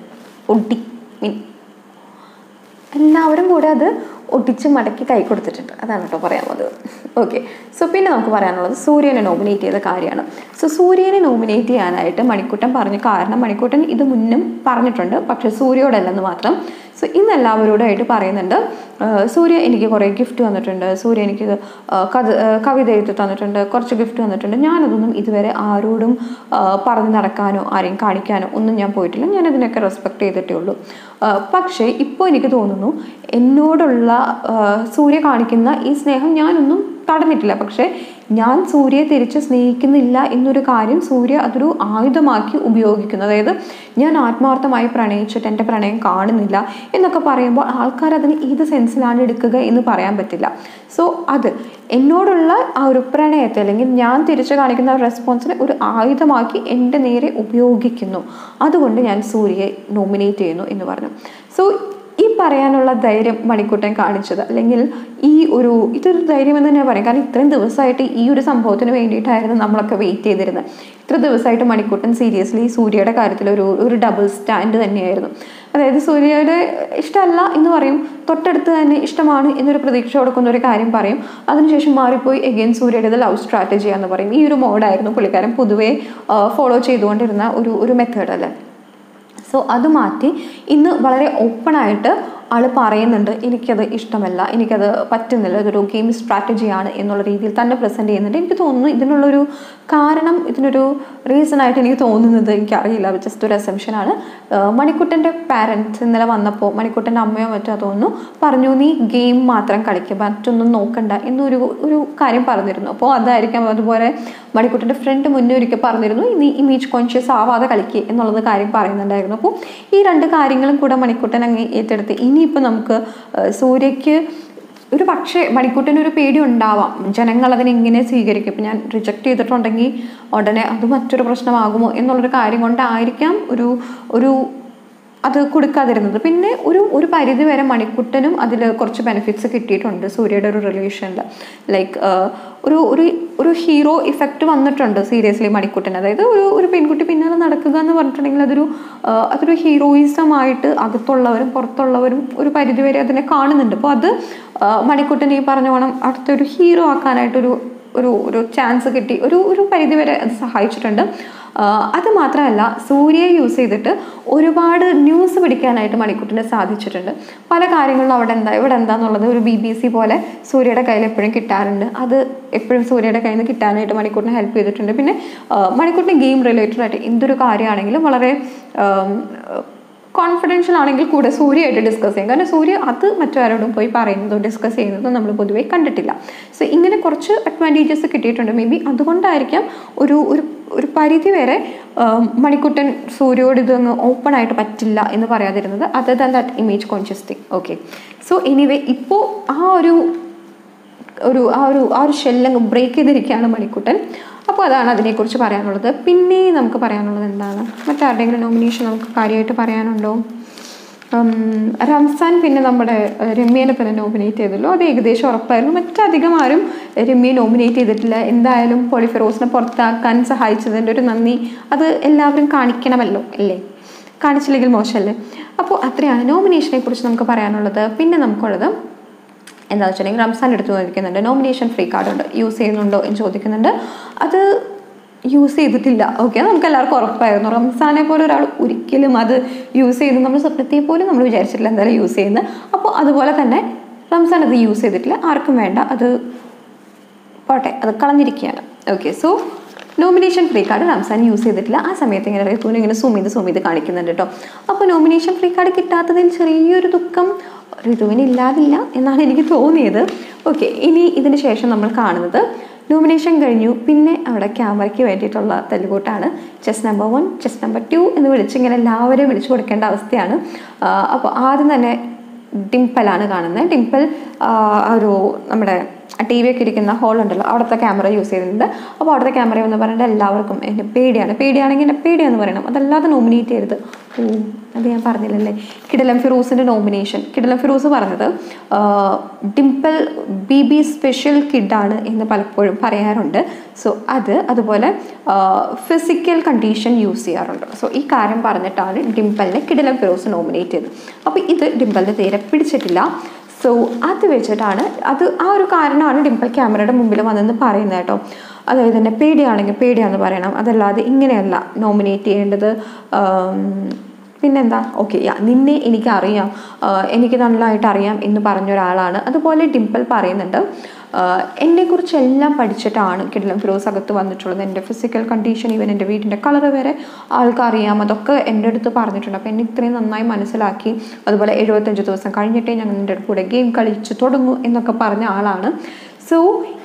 എല്ലാവരും കൂടെ അത് ഒട്ടിച്ച് മടക്കി കൈ കൊടുത്തിട്ടുണ്ട്. അതാണ് കേട്ടോ പറയാൻ വന്നത്. ഓക്കെ. സോ പിന്നെ നമുക്ക് പറയാനുള്ളത് സൂര്യനെ നോമിനേറ്റ് ചെയ്ത കാര്യമാണ്. സോ സൂര്യനെ നോമിനേറ്റ് ചെയ്യാനായിട്ട് മണിക്കുട്ടൻ പറഞ്ഞു. കാരണം മണിക്കുട്ടൻ ഇത് മുന്നും പറഞ്ഞിട്ടുണ്ട്, പക്ഷെ സൂര്യയോടല്ലെന്ന് മാത്രം. സോ ഇന്ന് എല്ലാവരോടായിട്ട് പറയുന്നുണ്ട്, സൂര്യ എനിക്ക് കുറേ ഗിഫ്റ്റ് തന്നിട്ടുണ്ട്, സൂര്യ എനിക്ക് കവിത എഴുതി തന്നിട്ടുണ്ട്, കുറച്ച് ഗിഫ്റ്റ് തന്നിട്ടുണ്ട്. ഞാനതൊന്നും ഇതുവരെ ആരോടും പറഞ്ഞു നടക്കാനോ ആരെയും കാണിക്കാനോ ഒന്നും ഞാൻ പോയിട്ടില്ല. ഞാനതിനൊക്കെ റെസ്പെക്ട് ചെയ്തിട്ടേ ഉള്ളൂ. പക്ഷേ ഇപ്പോൾ എനിക്ക് തോന്നുന്നു എന്നോടുള്ള സൂര്യ കാണിക്കുന്ന ഈ സ്നേഹം ഞാനൊന്നും തടഞ്ഞിട്ടില്ല. പക്ഷേ ഞാൻ സൂര്യയെ തിരിച്ച് സ്നേഹിക്കുന്നില്ല എന്നൊരു കാര്യം സൂര്യ അതൊരു ആയുധമാക്കി ഉപയോഗിക്കുന്നു. അതായത് ഞാൻ ആത്മാർത്ഥമായി പ്രണയിച്ചിട്ട് എൻ്റെ പ്രണയം കാണുന്നില്ല എന്നൊക്കെ പറയുമ്പോൾ ആൾക്കാർ അതിന് ഏത് സെൻസിലാണ് എടുക്കുക എന്ന് പറയാൻ പറ്റില്ല. സോ അത് എന്നോടുള്ള ആ ഒരു പ്രണയത്തെ അല്ലെങ്കിൽ ഞാൻ തിരിച്ചു കാണിക്കുന്ന റെസ്പോൺസിനെ ഒരു ആയുധമാക്കി എൻ്റെ നേരെ ഉപയോഗിക്കുന്നു. അതുകൊണ്ട് ഞാൻ സൂര്യയെ നോമിനേറ്റ് ചെയ്യുന്നു എന്ന് പറഞ്ഞു. സോ ഈ പറയാനുള്ള ധൈര്യം മണിക്കുട്ടൻ കാണിച്ചത്, അല്ലെങ്കിൽ ഇതൊരു ധൈര്യം എന്ന് തന്നെ പറയാം. കാരണം ഇത്രയും ദിവസമായിട്ട് ഈ ഒരു സംഭവത്തിന് വേണ്ടിയിട്ടായിരുന്നു നമ്മളൊക്കെ വെയിറ്റ് ചെയ്തിരുന്നത്. ഇത്ര ദിവസമായിട്ട് മണിക്കുട്ടൻ സീരിയസ്ലി സൂര്യയുടെ കാര്യത്തിൽ ഒരു ഡബിൾ സ്റ്റാൻഡ് തന്നെയായിരുന്നു. അതായത് സൂര്യയുടെ ഇഷ്ടമല്ല എന്ന് പറയും, തൊട്ടടുത്ത് തന്നെ ഇഷ്ടമാണ് എന്നൊരു പ്രതീക്ഷ കൊടുക്കുന്ന ഒരു കാര്യം പറയും, അതിനുശേഷം മാറിപ്പോയി എഗെയിൻ സൂര്യയുടേത് ലവ് സ്ട്രാറ്റജിയാന്ന് പറയും. ഈ ഒരു മോഡായിരുന്നു പുള്ളിക്കാരൻ പൊതുവേ ഫോളോ ചെയ്തുകൊണ്ടിരുന്ന ഒരു മെത്തേഡ് അല്ലേ. സോ അത് മാറ്റി ഇന്ന് വളരെ ഓപ്പണായിട്ട് ആൾ പറയുന്നുണ്ട്, എനിക്കത് ഇഷ്ടമല്ല, എനിക്കത് പറ്റുന്നില്ല, ഇതൊരു ഗെയിം സ്ട്രാറ്റജിയാണ് എന്നുള്ള രീതിയിൽ തന്നെ പ്രസൻറ്റ് ചെയ്യുന്നുണ്ട്. എനിക്ക് തോന്നുന്നു ഇതിനുള്ളൊരു കാരണം, ഇതിനൊരു റീസൺ ആയിട്ട് എനിക്ക് തോന്നുന്നത്, എനിക്കറിയില്ല, ജസ്റ്റ് ഒരു അസംഷനാണ്. മണിക്കുട്ടൻ്റെ പാരൻസ് ഇന്നലെ വന്നപ്പോൾ മണിക്കുട്ടൻ്റെ അമ്മയോ മറ്റോ തോന്നുന്നു പറഞ്ഞു, നീ ഗെയിം മാത്രം കളിക്കുക, മറ്റൊന്നും നോക്കണ്ട എന്നൊരു കാര്യം പറഞ്ഞിരുന്നു. അപ്പോൾ അതായിരിക്കാം. അതുപോലെ മണിക്കുട്ടൻ്റെ ഫ്രണ്ട് മുന്നേ ഒരിക്കൽ പറഞ്ഞിരുന്നു, നീ ഇമേജ് കോൺഷ്യസ് ആവാതെ കളിക്കുക എന്നുള്ളത് കാര്യം പറയുന്നുണ്ടായിരുന്നു. അപ്പോൾ ഈ രണ്ട് കാര്യങ്ങളും കൂടെ മണിക്കുട്ടൻ അങ്ങ് ഏറ്റെടുത്ത് ഇനിയിപ്പോൾ നമുക്ക് സൂര്യയ്ക്ക് ഒരു പക്ഷേ മണിക്കുട്ടനൊരു പേടി ഉണ്ടാവാം, ജനങ്ങൾ അതിനെങ്ങനെ സ്വീകരിക്കും, ഇപ്പം ഞാൻ റിജക്റ്റ് ചെയ്തിട്ടുണ്ടെങ്കിൽ ഉടനെ അത് മറ്റൊരു പ്രശ്നമാകുമോ എന്നുള്ളൊരു കാര്യം കൊണ്ടായിരിക്കാം ഒരു അത് കൊടുക്കാതിരുന്നത്. പിന്നെ ഒരു പരിധി വരെ മണിക്കുട്ടനും അതിൽ കുറച്ച് ബെനിഫിറ്റ്സ് കിട്ടിയിട്ടുണ്ട് സൂര്യയുടെ ഒരു റിലേഷനിൽ. ലൈക്ക് ഒരു ഹീറോ ഇഫക്റ്റ് വന്നിട്ടുണ്ട് സീരിയസ്ലി മണിക്കുട്ടൻ. അതായത് ഒരു പെൺകുട്ടി പിന്നാലെ നടക്കുക എന്ന് പറഞ്ഞിട്ടുണ്ടെങ്കിൽ അതൊരു ഹീറോയിസമായിട്ട് അകത്തുള്ളവരും പുറത്തുള്ളവരും ഒരു പരിധി വരെ അതിനെ കാണുന്നുണ്ട്. അപ്പോൾ അത് മണിക്കുട്ടൻ ഈ പറഞ്ഞോണം അടുത്തൊരു ഹീറോ ആക്കാനായിട്ടൊരു ചാൻസ് കിട്ടി, ഒരു പരിധി വരെ അത് സഹായിച്ചിട്ടുണ്ട്. അത് മാത്രമല്ല സൂര്യയെ യൂസ് ചെയ്തിട്ട് ഒരുപാട് ന്യൂസ് പിടിക്കാനായിട്ട് മണിക്കുട്ടന് സാധിച്ചിട്ടുണ്ട്. പല കാര്യങ്ങളിലും ഇവിടെ എന്താന്നുള്ളത് ഒരു BBC പോലെ സൂര്യയുടെ കയ്യിൽ എപ്പോഴും കിട്ടാറുണ്ട്. അത് എപ്പോഴും സൂര്യയുടെ കയ്യിൽ നിന്ന് കിട്ടാനായിട്ട് മണിക്കുട്ടനെ ഹെൽപ്പ് ചെയ്തിട്ടുണ്ട്. പിന്നെ മണിക്കുട്ടന് ഗെയിം റിലേറ്റഡ് ആയിട്ട് എന്തൊരു കാര്യമാണെങ്കിലും വളരെ കോൺഫിഡൻഷ്യൽ ആണെങ്കിൽ കൂടെ സൂര്യയായിട്ട് ഡിസ്കസ് ചെയ്യും. കാരണം സൂര്യ അത് മറ്റാരോടും പോയി പറയുന്നതോ ഡിസ്കസ് ചെയ്യുന്നതോ നമ്മൾ പൊതുവെ കണ്ടിട്ടില്ല. സോ ഇങ്ങനെ കുറച്ച് അഡ്വാൻറ്റേജസ് കിട്ടിയിട്ടുണ്ട്. മേ ബി അതുകൊണ്ടായിരിക്കാം ഒരു പരിധി വരെ മണിക്കുട്ടൻ സൂര്യയോട് ഇതൊന്ന് ഓപ്പൺ ആയിട്ട് പറ്റില്ല എന്ന് പറയാതിരുന്നത്. Other than that image conscious thing. Okay, so anyway ഇപ്പോൾ ആ ഒരു ഷെല്ലങ്ങ് ബ്രേക്ക് ചെയ്തിരിക്കുകയാണ് മണിക്കുട്ടൻ. അപ്പോൾ അതാണ് അതിനെക്കുറിച്ച് പറയാനുള്ളത്. പിന്നെ നമുക്ക് പറയാനുള്ളത് എന്താണ്, മറ്റാരുടെയെങ്കിലും നോമിനേഷൻ നമുക്ക് കാര്യമായിട്ട് പറയാനുണ്ടോ? റംസാൻ പിന്നെ നമ്മുടെ രമ്യേനെ തന്നെ നോമിനേറ്റ് ചെയ്തല്ലോ, അത് ഏകദേശം ഉറപ്പായിരുന്നു. മറ്റധികം ആരും രമ്യയെ നോമിനേറ്റ് ചെയ്തിട്ടില്ല. എന്തായാലും പോളിഫെറോസിനെ പുറത്താക്കാൻ സഹായിച്ചതിൻ്റെ ഒരു നന്ദി അത് എല്ലാവരും കാണിക്കണമല്ലോ അല്ലേ, കാണിച്ചില്ലെങ്കിൽ മോശമല്ലേ. അപ്പോൾ അത്രയാണ് നോമിനേഷനെ കുറിച്ച് നമുക്ക് പറയാനുള്ളത്. പിന്നെ നമുക്കുള്ളത് എന്താണെന്ന് വെച്ചിട്ടുണ്ടെങ്കിൽ റംസാൻ എടുത്തു ചോദിക്കുന്നുണ്ട്, നോമിനേഷൻ ഫ്രീ കാർഡ് ഉണ്ട്, യൂസ് ചെയ്യുന്നുണ്ടോ എന്ന് ചോദിക്കുന്നുണ്ട്. അത് യൂസ് ചെയ്തിട്ടില്ല. ഓക്കെ, നമുക്ക് എല്ലാവർക്കും ഉറപ്പായിരുന്നു റംസാനെ പോലെ ഒരാൾ ഒരിക്കലും അത് യൂസ് ചെയ്യുന്നു നമ്മൾ സ്വപ്നത്തെ പോലും നമ്മൾ വിചാരിച്ചിട്ടില്ല എന്തായാലും യൂസ് ചെയ്യുന്നത്. അപ്പോൾ അതുപോലെ തന്നെ റംസാൻ അത് യൂസ് ചെയ്തിട്ടില്ല, ആർക്കും വേണ്ട, അത് പോട്ടെ, അത് കളഞ്ഞിരിക്കുകയാണ്. Okay, so nomination free card Ramzan use ചെയ്തിട്ടില്ല. ആ സമയത്ത് ഇങ്ങനെ ഋതുവിനെ ഇങ്ങനെ സൂം ചെയ്ത് കാണിക്കുന്നുണ്ട് കേട്ടോ. അപ്പോൾ നോമിനേഷൻ ഫ്രീ കാർഡ് കിട്ടാത്തതിൽ ചെറിയൊരു ദുഃഖം ഋതുവിന് ഇല്ലാതില്ല എന്നാണ് എനിക്ക് തോന്നിയത്. ഓക്കെ, ഇനി ഇതിന് ശേഷം നമ്മൾ കാണുന്നത് നോമിനേഷൻ കഴിഞ്ഞു. പിന്നെ അവിടെ ക്യാമറയ്ക്ക് വേണ്ടിയിട്ടുള്ള തല്ലുകൂട്ടാണ്. ചെസ് നമ്പർ 1, ചെസ് നമ്പർ 2 എന്ന് വിളിച്ചിങ്ങനെ എല്ലാവരും വിളിച്ചു കൊടുക്കേണ്ട അവസ്ഥയാണ്. അപ്പോൾ ആദ്യം തന്നെ ഡിംപിളാണ് കാണുന്നത്. ഡിംപിൾ നമ്മുടെ TV ഒക്കെ ഇരിക്കുന്ന ഹോളുണ്ടല്ലോ, അവിടുത്തെ ക്യാമറ യൂസ് ചെയ്യുന്നുണ്ട്. അപ്പോൾ അവിടുത്തെ ക്യാമറ എന്ന് പറഞ്ഞിട്ട് എല്ലാവർക്കും എന്നെ പേടിയാണെങ്കിൽ എന്നെ പേടിയാന്ന് പറയണം, അതല്ലാതെ നോമിനേറ്റ് ചെയ്യരുത്. അത് ഞാൻ പറഞ്ഞില്ലല്ലേ. കിടിലം ഫിറോസിൻ്റെ നോമിനേഷൻ, കിടിലം ഫിറോസ് പറഞ്ഞത് ഡിംപിൾ BB സ്പെഷ്യൽ കിഡാണ് എന്ന് പലപ്പോഴും പറയാറുണ്ട്. സോ അതുപോലെ ഫിസിക്കൽ കണ്ടീഷൻ യൂസ് ചെയ്യാറുണ്ട്. സോ ഈ കാര്യം പറഞ്ഞിട്ടാണ് ഡിംപിളിനെ കിടിലം ഫിറോസ് നോമിനേറ്റ് ചെയ്തത്. അപ്പോൾ ഇത് ഡിംപിളിന് തീരെ പിടിച്ചിട്ടില്ല. സോ അത് വെച്ചിട്ടാണ് ആ ഒരു കാരണമാണ് ഡിംപിൾ ക്യാമറയുടെ മുമ്പിൽ വന്നെന്ന് പറയുന്നത് കേട്ടോ. അതായത് തന്നെ പേടിയാണെങ്കിൽ പേടിയാന്ന് പറയണം, അതല്ലാതെ ഇങ്ങനെയല്ല നോമിനേറ്റ് ചെയ്യേണ്ടത്. പിന്നെന്താ, ഓക്കെ നിന്നെ എനിക്കറിയാം, എനിക്ക് നല്ലതായിട്ട് അറിയാം എന്ന് പറഞ്ഞൊരാളാണ്. അതുപോലെ ഡിംപിൾ പറയുന്നുണ്ട്, എന്നെക്കുറിച്ചെല്ലാം പഠിച്ചിട്ടാണ് കിടിലം ഫിറോസ് അകത്ത് വന്നിട്ടുള്ളത്. എൻ്റെ ഫിസിക്കൽ കണ്ടീഷൻ, ഈവൻ എൻ്റെ വീടിൻ്റെ കളർ വരെ ആൾക്കറിയാം, അതൊക്കെ എൻ്റെ അടുത്ത് പറഞ്ഞിട്ടുണ്ട്. അപ്പോൾ എന്നെ ഇത്രയും നന്നായി മനസ്സിലാക്കി, അതുപോലെ 75 ദിവസം കഴിഞ്ഞിട്ടേ ഞങ്ങൾ എൻ്റെ കൂടെ ഗെയിം കളിച്ച് തുടങ്ങൂ എന്നൊക്കെ പറഞ്ഞ ആളാണ്. സോ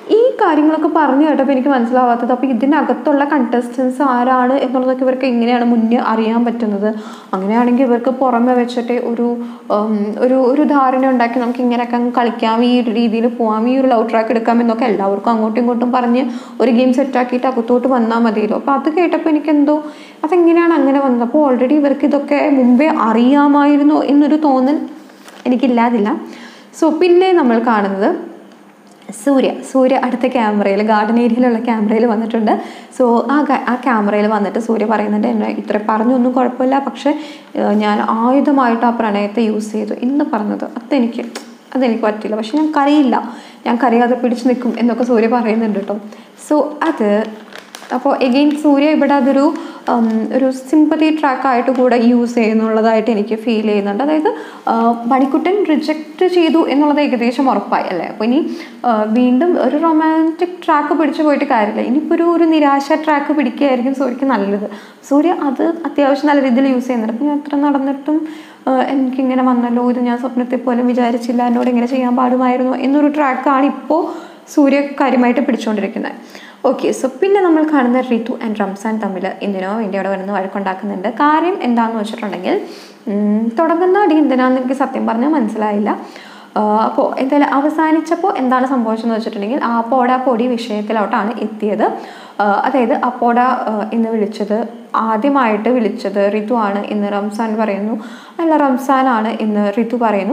ഈ കാര്യങ്ങളൊക്കെ പറഞ്ഞു കേട്ടപ്പോൾ എനിക്ക് മനസ്സിലാവാത്തത്, അപ്പോൾ ഇതിനകത്തുള്ള കണ്ടസ്റ്റൻസ് ആരാണ് എന്നുള്ളതൊക്കെ ഇവർക്ക് എങ്ങനെയാണ് മുന്നേ അറിയാൻ പറ്റുന്നത്? അങ്ങനെയാണെങ്കിൽ ഇവർക്ക് പുറമെ വെച്ചിട്ട് ഒരു ധാരണ ഉണ്ടാക്കി നമുക്ക് ഇങ്ങനെയൊക്കെ അങ്ങ് കളിക്കാം, ഈ ഒരു രീതിയിൽ പോവാം, ഈ ഒരു ലവ് ട്രാക്ക് എടുക്കാം എന്നൊക്കെ എല്ലാവർക്കും അങ്ങോട്ടും ഇങ്ങോട്ടും പറഞ്ഞ് ഒരു ഗെയിം സെറ്റാക്കിയിട്ട് അകത്തോട്ട് വന്നാൽ മതിയല്ലോ. അപ്പോൾ അത് കേട്ടപ്പോൾ എനിക്കെന്തോ അതെങ്ങനെയാണ് അങ്ങനെ വന്നത്? അപ്പോൾ ഓൾറെഡി ഇവർക്ക് ഇതൊക്കെ മുമ്പേ അറിയാമായിരുന്നു എന്നൊരു തോന്നൽ എനിക്കില്ലാതില്ല. സോ പിന്നെ നമ്മൾ കാണുന്നത് സൂര്യ അടുത്ത ക്യാമറയിൽ, ഗാർഡൻ ഏരിയയിലുള്ള ക്യാമറയിൽ വന്നിട്ടുണ്ട്. സോ ആ ക്യാമറയിൽ വന്നിട്ട് സൂര്യ പറയുന്നുണ്ട്, എന്നെ ഇത്ര പറഞ്ഞൊന്നും കുഴപ്പമില്ല, പക്ഷെ ഞാൻ ആയുധമായിട്ട് ആ പ്രണയത്തെ യൂസ് ചെയ്തു എന്ന് പറഞ്ഞത് അതെനിക്ക് പറ്റില്ല, പക്ഷെ ഞാൻ കരയാതെ പിടിച്ചു നിൽക്കും എന്നൊക്കെ സൂര്യ പറയുന്നുണ്ട് കേട്ടോ. സോ അപ്പോൾ എഗെയിൻ സൂര്യ ഇവിടെ അതൊരു സിമ്പതി ട്രാക്കായിട്ട് കൂടെ യൂസ് ചെയ്യുന്നുള്ളതായിട്ട് എനിക്ക് ഫീൽ ചെയ്യുന്നുണ്ട്. അതായത് മണിക്കുട്ടൻ റിജക്റ്റ് ചെയ്തു എന്നുള്ളത് ഏകദേശം ഉറപ്പായി അല്ലേ. അപ്പോൾ ഇനി വീണ്ടും ഒരു റൊമാൻറ്റിക് ട്രാക്ക് പിടിച്ചു പോയിട്ട് കാര്യമില്ല, ഇനിയിപ്പോൾ ഒരു നിരാശ ട്രാക്ക് പിടിക്കുകയായിരിക്കും സൂര്യക്ക് നല്ലത്. സൂര്യ അത് അത്യാവശ്യം നല്ല രീതിയിൽ യൂസ് ചെയ്യുന്നുണ്ട്. അപ്പോൾ ഞാൻ എത്ര നടന്നിട്ടും എനിക്കിങ്ങനെ വന്നല്ലോ, ഇത് ഞാൻ സ്വപ്നത്തിൽ പോലും വിചാരിച്ചില്ല, എന്നോട് ഇങ്ങനെ ചെയ്യാൻ പാടുമായിരുന്നു എന്നൊരു ട്രാക്കാണ് ഇപ്പോൾ സൂര്യ കാര്യമായിട്ട് പിടിച്ചുകൊണ്ടിരിക്കുന്നത്. ഓക്കെ. സോ പിന്നെ നമ്മൾ കാണുന്ന റിതു ആൻഡ് റംസാൻ തമ്മിൽ എന്തിനോ വേണ്ടി അവിടെ വരുന്ന വഴക്കുണ്ടാക്കുന്നുണ്ട്. കാര്യം എന്താണെന്ന് വെച്ചിട്ടുണ്ടെങ്കിൽ, തുടങ്ങുന്ന അടി എന്തിനാന്ന് എനിക്ക് സത്യം പറഞ്ഞാൽ മനസ്സിലായില്ല. അപ്പോൾ എന്തായാലും അവസാനിച്ചപ്പോൾ എന്താണ് സംഭവിച്ചതെന്ന് വെച്ചിട്ടുണ്ടെങ്കിൽ, പോടാ പൊടി വിഷയത്തിലോട്ടാണ് എത്തിയത്. അതായത് പോടാ എന്ന് ആദ്യമായിട്ട് വിളിച്ചത് റിതു ആണ് എന്ന് റംസാൻ പറയുന്നു. അല്ല, റംസാനാണ് എന്ന് റിതു പറയുന്നു.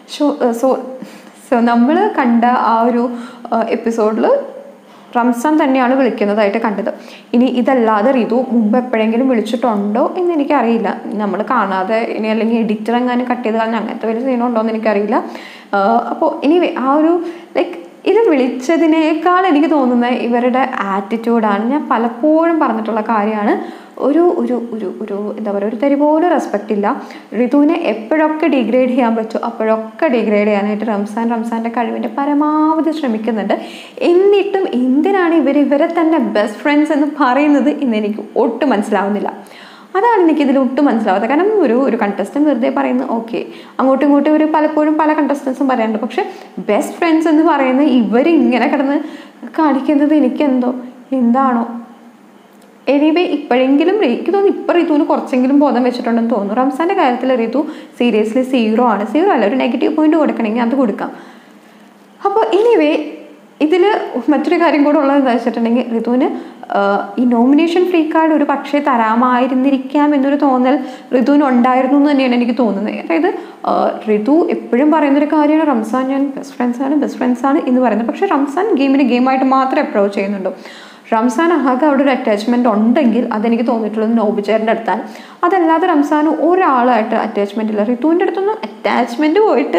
സോ നമ്മൾ കണ്ട ആ ഒരു എപ്പിസോഡിൽ റംസാൻ തന്നെയാണ് വിളിക്കുന്നതായിട്ട് കണ്ടത്. ഇനി ഇതല്ലാതെ റിതു മുമ്പ് എപ്പോഴെങ്കിലും വിളിച്ചിട്ടുണ്ടോ എന്ന് എനിക്കറിയില്ല, നമ്മൾ കാണാതെ ഇനി അല്ലെങ്കിൽ എഡിറ്റർ എങ്ങാനും കട്ട് ചെയ്ത് കളഞ്ഞ അങ്ങനത്തെ വലിയ സീനുണ്ടോ എന്ന് എനിക്കറിയില്ല. അപ്പോൾ എനിവേ ആ ഒരു ഇത് വിളിച്ചതിനേക്കാൾ എനിക്ക് തോന്നുന്നത് ഇവരുടെ ആറ്റിറ്റ്യൂഡാണ്. ഞാൻ പലപ്പോഴും പറഞ്ഞിട്ടുള്ള കാര്യമാണ്, ഒരു എന്താ പറയുക, ഒരു തരി പോലും റെസ്പെക്റ്റ് ഇല്ല. റിതുവിനെ എപ്പോഴൊക്കെ ഡിഗ്രേഡ് ചെയ്യാൻ പറ്റുമോ അപ്പോഴൊക്കെ ഡിഗ്രേഡ് ചെയ്യാനായിട്ട് റംസാൻ്റെ കഴിവിൻ്റെ പരമാവധി ശ്രമിക്കുന്നുണ്ട്. എന്നിട്ടും എന്തിനാണ് ഇവരെ തന്നെ ബെസ്റ്റ് ഫ്രണ്ട്സ് എന്ന് പറയുന്നത് എന്ന് എനിക്ക് ഒട്ടും മനസ്സിലാവുന്നില്ല. അതാണ് എനിക്കിതിൽ ഒട്ടും മനസ്സിലാവാത്തത്. കാരണം ഒരു കണ്ടസ്റ്റന്റ് വെറുതെ പറയുന്നത് ഓക്കെ, അങ്ങോട്ടും ഇങ്ങോട്ടും പലപ്പോഴും പല കണ്ടസ്റ്റൻസും പറയാറുണ്ട്, പക്ഷെ ബെസ്റ്റ് ഫ്രണ്ട്സ് എന്ന് പറയുന്നത് ഇവരിങ്ങനെ കിടന്ന് കാണിക്കുന്നത് എന്താണോ. എനിവേ ഇപ്പോഴെങ്കിലും എനിക്ക് തോന്നുന്നു ഇപ്പോൾ റിതുവിന് കുറച്ചെങ്കിലും ബോധം വെച്ചിട്ടുണ്ടെന്ന് തോന്നുന്നു. റംസാൻ്റെ കാര്യത്തിൽ റിതു സീരിയസ്ലി സീറോ അല്ല, ഒരു നെഗറ്റീവ് പോയിന്റ് കൊടുക്കണമെങ്കിൽ അത് കൊടുക്കാം. അപ്പോൾ എനിവേ ഇതിൽ മറ്റൊരു കാര്യം കൂടെ ഉള്ളത് എന്താ വെച്ചിട്ടുണ്ടെങ്കിൽ, റിതുവിന് ഈ നോമിനേഷൻ ഫ്രീ കാർഡ് ഒരു പക്ഷേ തരാമായിരുന്നിരിക്കാം എന്നൊരു തോന്നൽ റിതുവിന് ഉണ്ടായിരുന്നു എന്ന് തന്നെയാണ് എനിക്ക് തോന്നുന്നത്. അതായത് റിതു എപ്പോഴും പറയുന്നൊരു കാര്യമാണ്, റംസാൻ ഞാൻ ബെസ്റ്റ് ഫ്രണ്ട്സാണ് എന്ന് പറയുന്നത്. പക്ഷേ റംസാൻ ഗെയിമായിട്ട് മാത്രമേ അപ്രോച്ച് ചെയ്യുന്നുള്ളൂ. റംസാൻ ആകെ അവിടെ ഒരു അറ്റാച്ച്മെൻറ്റ് ഉണ്ടെങ്കിൽ അതെനിക്ക് തോന്നിയിട്ടുള്ളത് നോബിചേറിൻ്റെ അടുത്താണ്. അതല്ലാതെ റംസാൻ ഒരാളായിട്ട് അറ്റാച്ച്മെൻ്റ് ഇല്ല. റിതുവിൻ്റെ അടുത്തൊന്നും അറ്റാച്ച്മെൻറ്റ് പോയിട്ട്